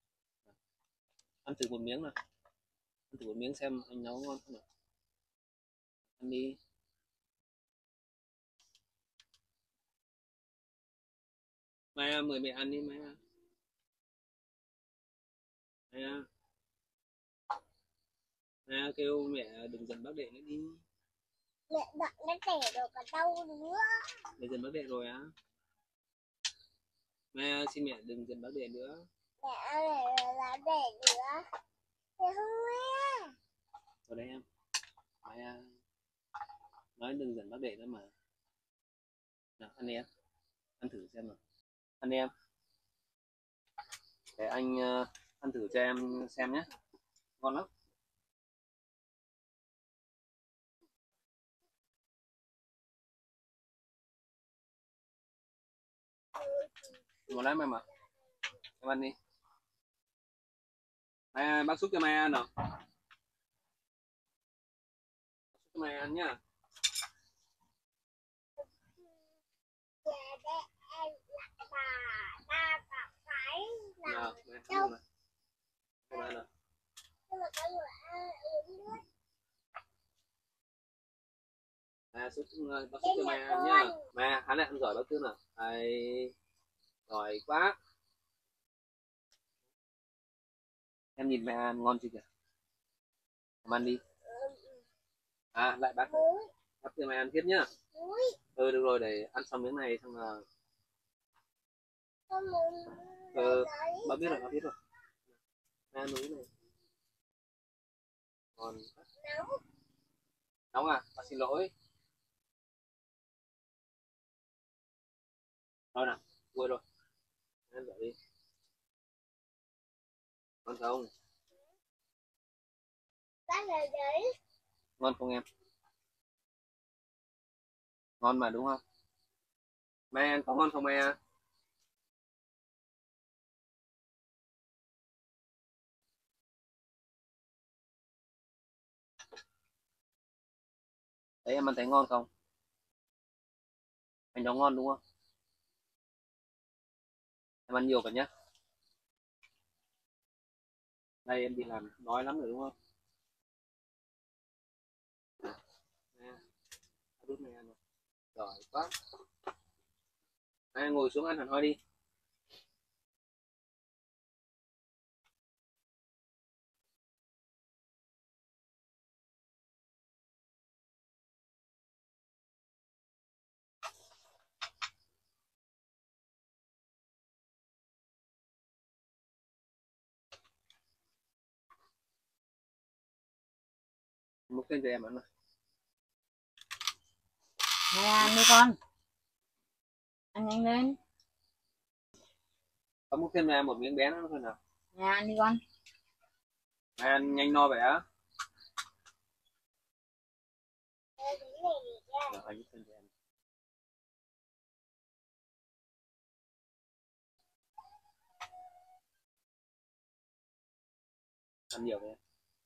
Ăn thử một miếng nào. Ăn thử một miếng xem anh nấu ngon không nào. Ăn đi. Mẹ mời mẹ ăn đi mẹ. Mẹ. Mẹ kêu mẹ đừng dần bác đệ nữa đi. Mẹ đặng nó đẻ được ở đâu nữa. Mẹ dần bác đệ rồi á. Mẹ xin mẹ đừng dần bác đệ nữa. Mẹ đẻ là đẻ nữa. Mẹ không nghe. Vào đây em. Mẹ nói đừng dần bác đệ nữa mà. Nào ăn em. Ăn thử xem nào. Ăn em. Để anh uh, ăn thử cho em xem nhé. Ngon lắm. Ngon lắm em ạ. Em ăn đi. Mẹ, bác xúc cho mẹ ăn nào. Bác xúc cho mẹ ăn nhá. Nào, mẹ ăn nào. Em ăn nào. Mẹ xúc, bác xúc cho mẹ ăn nhá. Mẹ, hắn lại ăn giỏi bác thứ nào. Đây. Giỏi quá. Em nhìn mẹ ăn ngon chưa kìa. Em ăn đi. À lại bác. Bác cho mẹ ăn tiếp nhá. Ừ được rồi, để ăn xong miếng này xong là. Ừ, bác biết rồi, bác biết rồi. Mẹ ăn miếng này. Còn nóng à? Bác xin lỗi. Thôi nào, vui rồi. Ăn dậy đi. Ngon không? Ngon không em? Ngon mà đúng không? Mẹ ăn có ngon không mẹ? Thấy em ăn thấy ngon không? Anh nấu ngon đúng không? Em ăn nhiều cả nhá. Đây em đi làm nói lắm rồi đúng không? Nè, đút này ăn rồi. Giỏi quá. Này, ngồi xuống ăn hẳn hoi đi. Múc lên cho em ăn rồi. Mẹ ăn đi con. Ăn nhanh lên. Có múc thêm ra một miếng bé nữa thôi nào. Mẹ ăn đi con. Mẹ ăn nhanh no vậy á? Rồi, anh múc thêm cho em. Ăn nhiều vậy.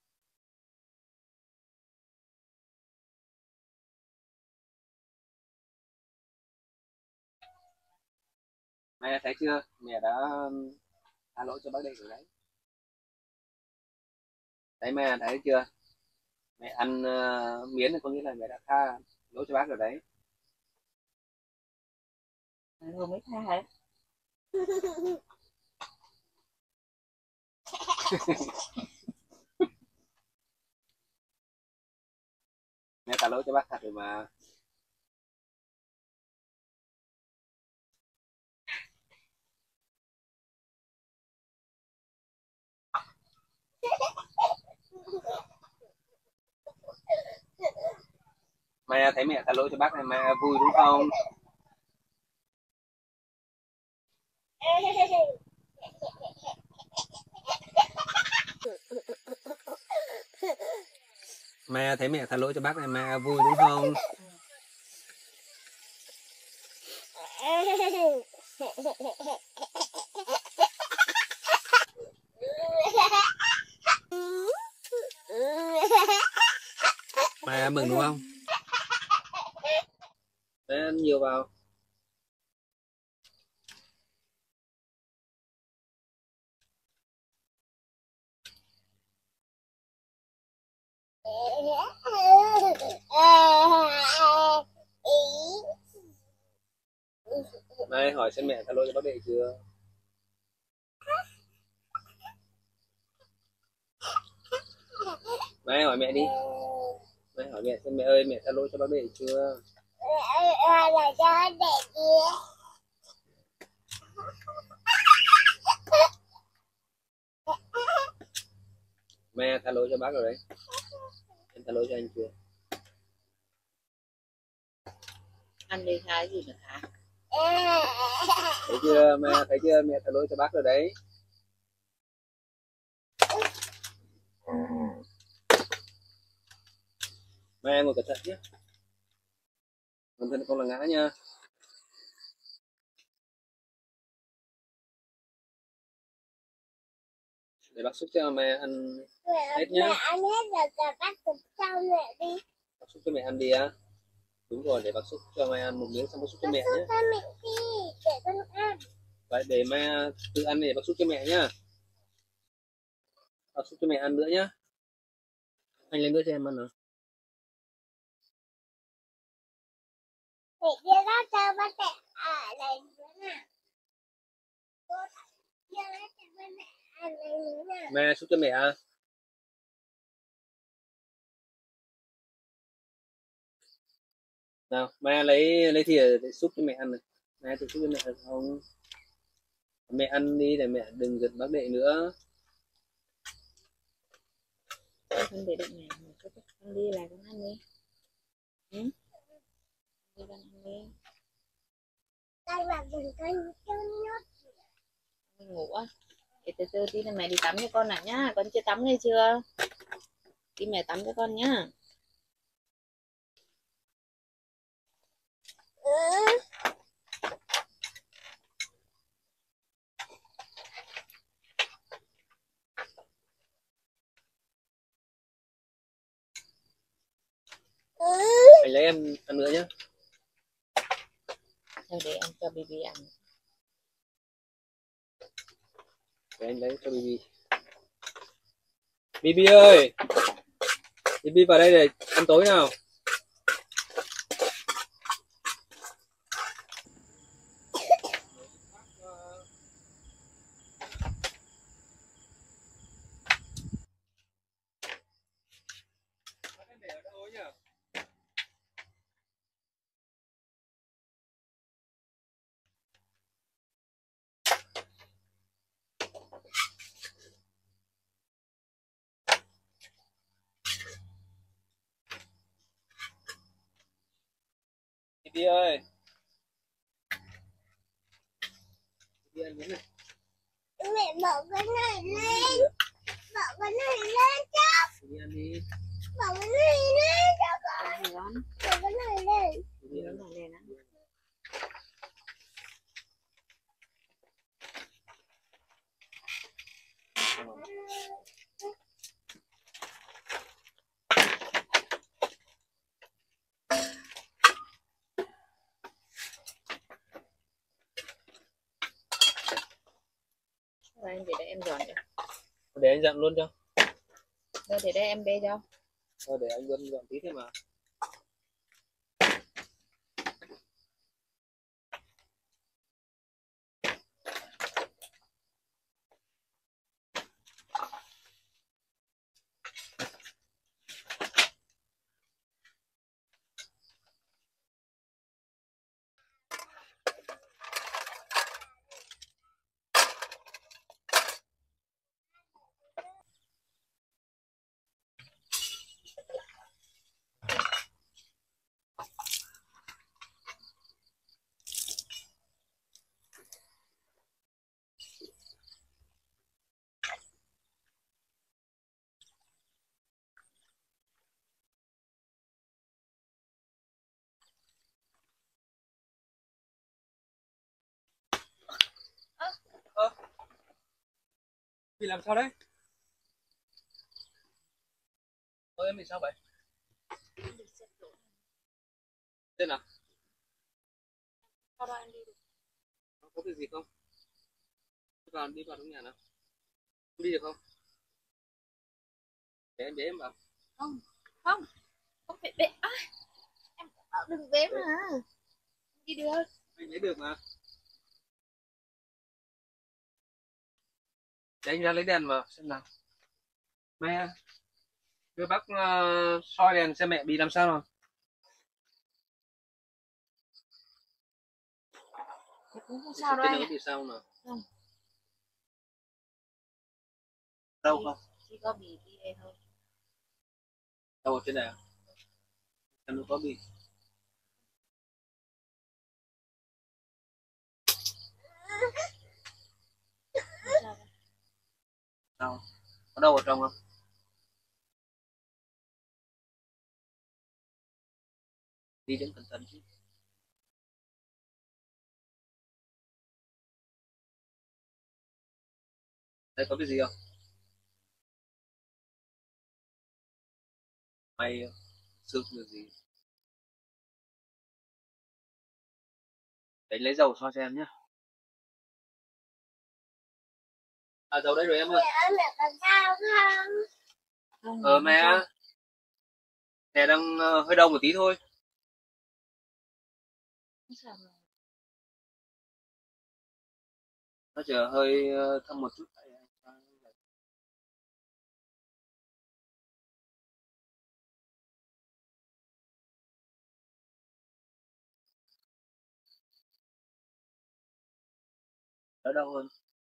Mẹ thấy chưa? Mẹ đã tha lỗi cho bác đây rồi đấy. Đấy mẹ thấy chưa? Mẹ ăn uh, miến thì có nghĩa là mẹ đã tha lỗi cho bác rồi đấy. Rồi mới tha hả? Mẹ tha lỗi cho bác thật rồi mà. Mẹ thấy mẹ tha lỗi cho bác này mẹ vui đúng không? Mẹ thấy mẹ tha lỗi cho bác này mẹ vui đúng không? Mẹ mừng đúng không? Đấy, ăn nhiều vào. Mai hỏi xem mẹ tha lỗi cho bác đệ chưa? Mai hỏi mẹ đi. Mai hỏi mẹ xem mẹ ơi mẹ tha lỗi cho bác đệ chưa? Mẹ tha lỗi cho bác rồi đấy. Em tha lỗi cho anh chưa? Ăn đi khá gì nữa hả? Thấy chưa mẹ, thấy chưa mẹ tha lỗi cho bác rồi đấy. Mẹ ngồi cẩn thận nhé. Cẩn thận không là ngã nha. Để bác xúc cho mẹ ăn hết nhá. Mẹ ăn hết rồi rồi bác xúc cho mẹ đi. Bác xúc cho mẹ ăn đi á. Đúng rồi, để bác xúc cho mẹ ăn một miếng xong bác xúc cho mẹ nhé. Cho mẹ đi, để con ăn. Vậy để mẹ tự ăn để bác xúc cho mẹ nhá. Bác xúc cho mẹ ăn nữa nhá. Anh lấy bữa cho em ăn nào. Để kia đó cho bác mẹ ở đây nữa nè. Cô kia đó cho bác mẹ ở đây nữa nè. Mẹ xúc cho mẹ à? Nào, mẹ lấy lấy thìa để xúc cho mẹ ăn này. Mẹ tự xúc cho mẹ ăn không? Mẹ ăn đi để mẹ đừng giật bác đệ nữa. Con để đụng mẹ một chút. Con đi là con ăn đi. Ừ? Đi con ăn đi. Đây là đừng có nhốt. Con ngủ á. Để từ từ tí là mẹ đi tắm cho con nào nhá. Con chưa tắm nghe chưa? Đi mẹ tắm cho con nhá. Ừ. Ừ. Anh lấy em ăn nữa nhé. Thôi để anh cho Bibi ăn. Để anh lấy cho Bibi. Bibi ơi, Bibi vào đây để ăn tối nào. Em để ở đâu ấy nhỉ? Bibi ơi. Bibi ăn miếng này. Mẹ bỏ cái này lên. Bỏ cái này lên cho. Bibi ăn đi. Bỏ cái này lên cho con. Gì đó? Bỏ cái này lên. Bibi nó này lên á. Rồi anh để đây em dọn cho. Để anh dặn luôn cho. Rồi để đây em bê cho. Thôi để anh dọn dọn tí thêm mà. Ơ, vì làm sao đấy? Ơ em bị sao vậy? Tên nào? Sau đó anh đi được. Có việc gì không? Đi vào đi vào trong nhà nào. Đi được không? Để em bế em vào. Không, không, không phải bế. À, em bảo đừng bế mà. Đi được. Anh lấy được mà. Để anh ra lấy đèn vào xem nào. Mẹ, đưa bác uh, soi đèn xem mẹ bị làm sao rồi. Cũng không sao đâu Trên anh nó ạ. bị sao nào? Không. Đau không? Chỉ có bị đi đây thôi. Đau ở trên này à? Em nó có bị. Đau. Có đau ở trong không? Đi đến cẩn thận chứ. Đây có cái gì không? May xương được gì? Để lấy dầu soi cho em nhé. À dầu đây rồi em ơi. Mẹ ơi, mẹ có sao không? Không, Ờ không mẹ. sao. Mẹ đang uh, hơi đau một tí thôi. Không sao rồi. Nó chỉ hơi uh, thâm một chút. Đỡ đau hơn.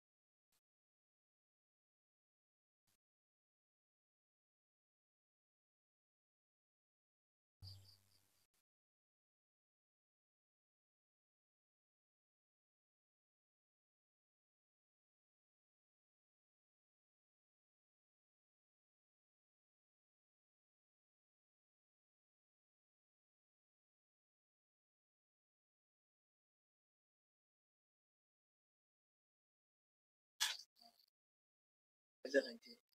Rất hành chị.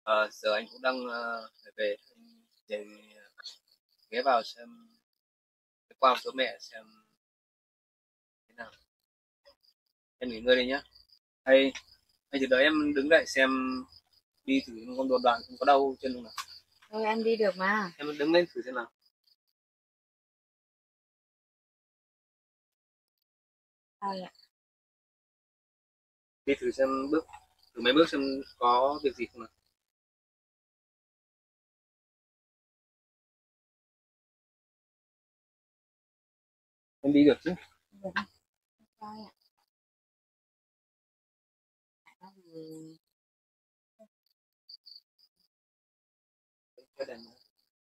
Ờ, giờ anh cũng đang ờ, phải về để ghé vào xem qua một số mẹ xem thế nào. Em nghỉ ngơi đi nhá. Hay anh chỉ đợi em đứng dậy xem đi thử con đột đoạn không có đau chân không nào. Thôi em đi được mà. Em đứng lên thử xem nào. Thôi ạ. Đi thử xem bước thử mấy bước xem có việc gì không nào. Em đi được chứ? Được. Thôi ạ. Ừ. Cái đèn này.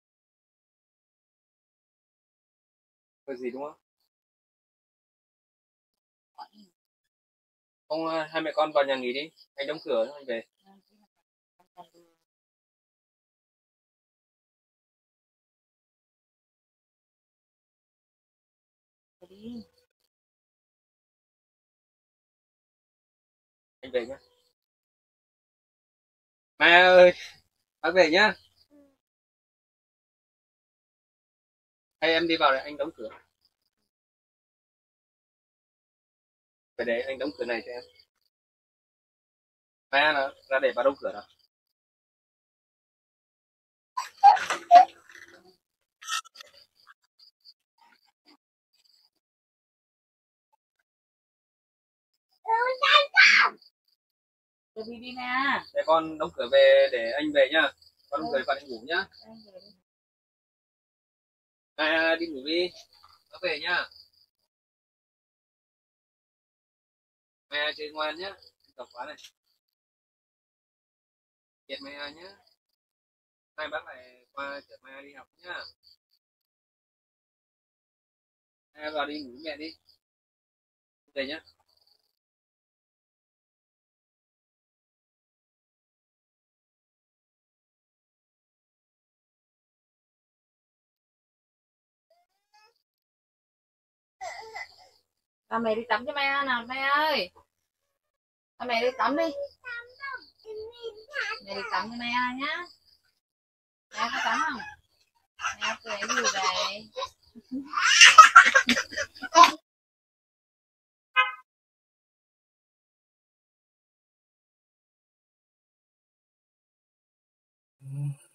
Có gì đúng không? Không, hai mẹ con vào nhà nghỉ đi, anh đóng cửa anh về. Đi. Anh về nhá. Mai ơi, bác về nhá. Hay em đi vào đây anh đóng cửa. Phải để anh đóng cửa này cho em. Mai là ra để bà đóng cửa nào. Rồi đi đi nè. Để con đóng cửa về để anh về nhá. Con đóng cửa vào anh ngủ nhá. Mai đi ngủ đi. Bác về nhá. Mai chơi ngoan nhá. Tập quá này. Hẹn Mai nhá. Mai bác lại qua chở Mai đi học nhá. Mai vào đi ngủ với mẹ đi. Về nhá. Ba mẹ đi tắm cho mẹ nào mẹ ơi. Ba mẹ đi tắm đi. Mẹ đi tắm cho mẹ nhá. Mẹ có tắm không? Mẹ cười gì vậy? Ừ.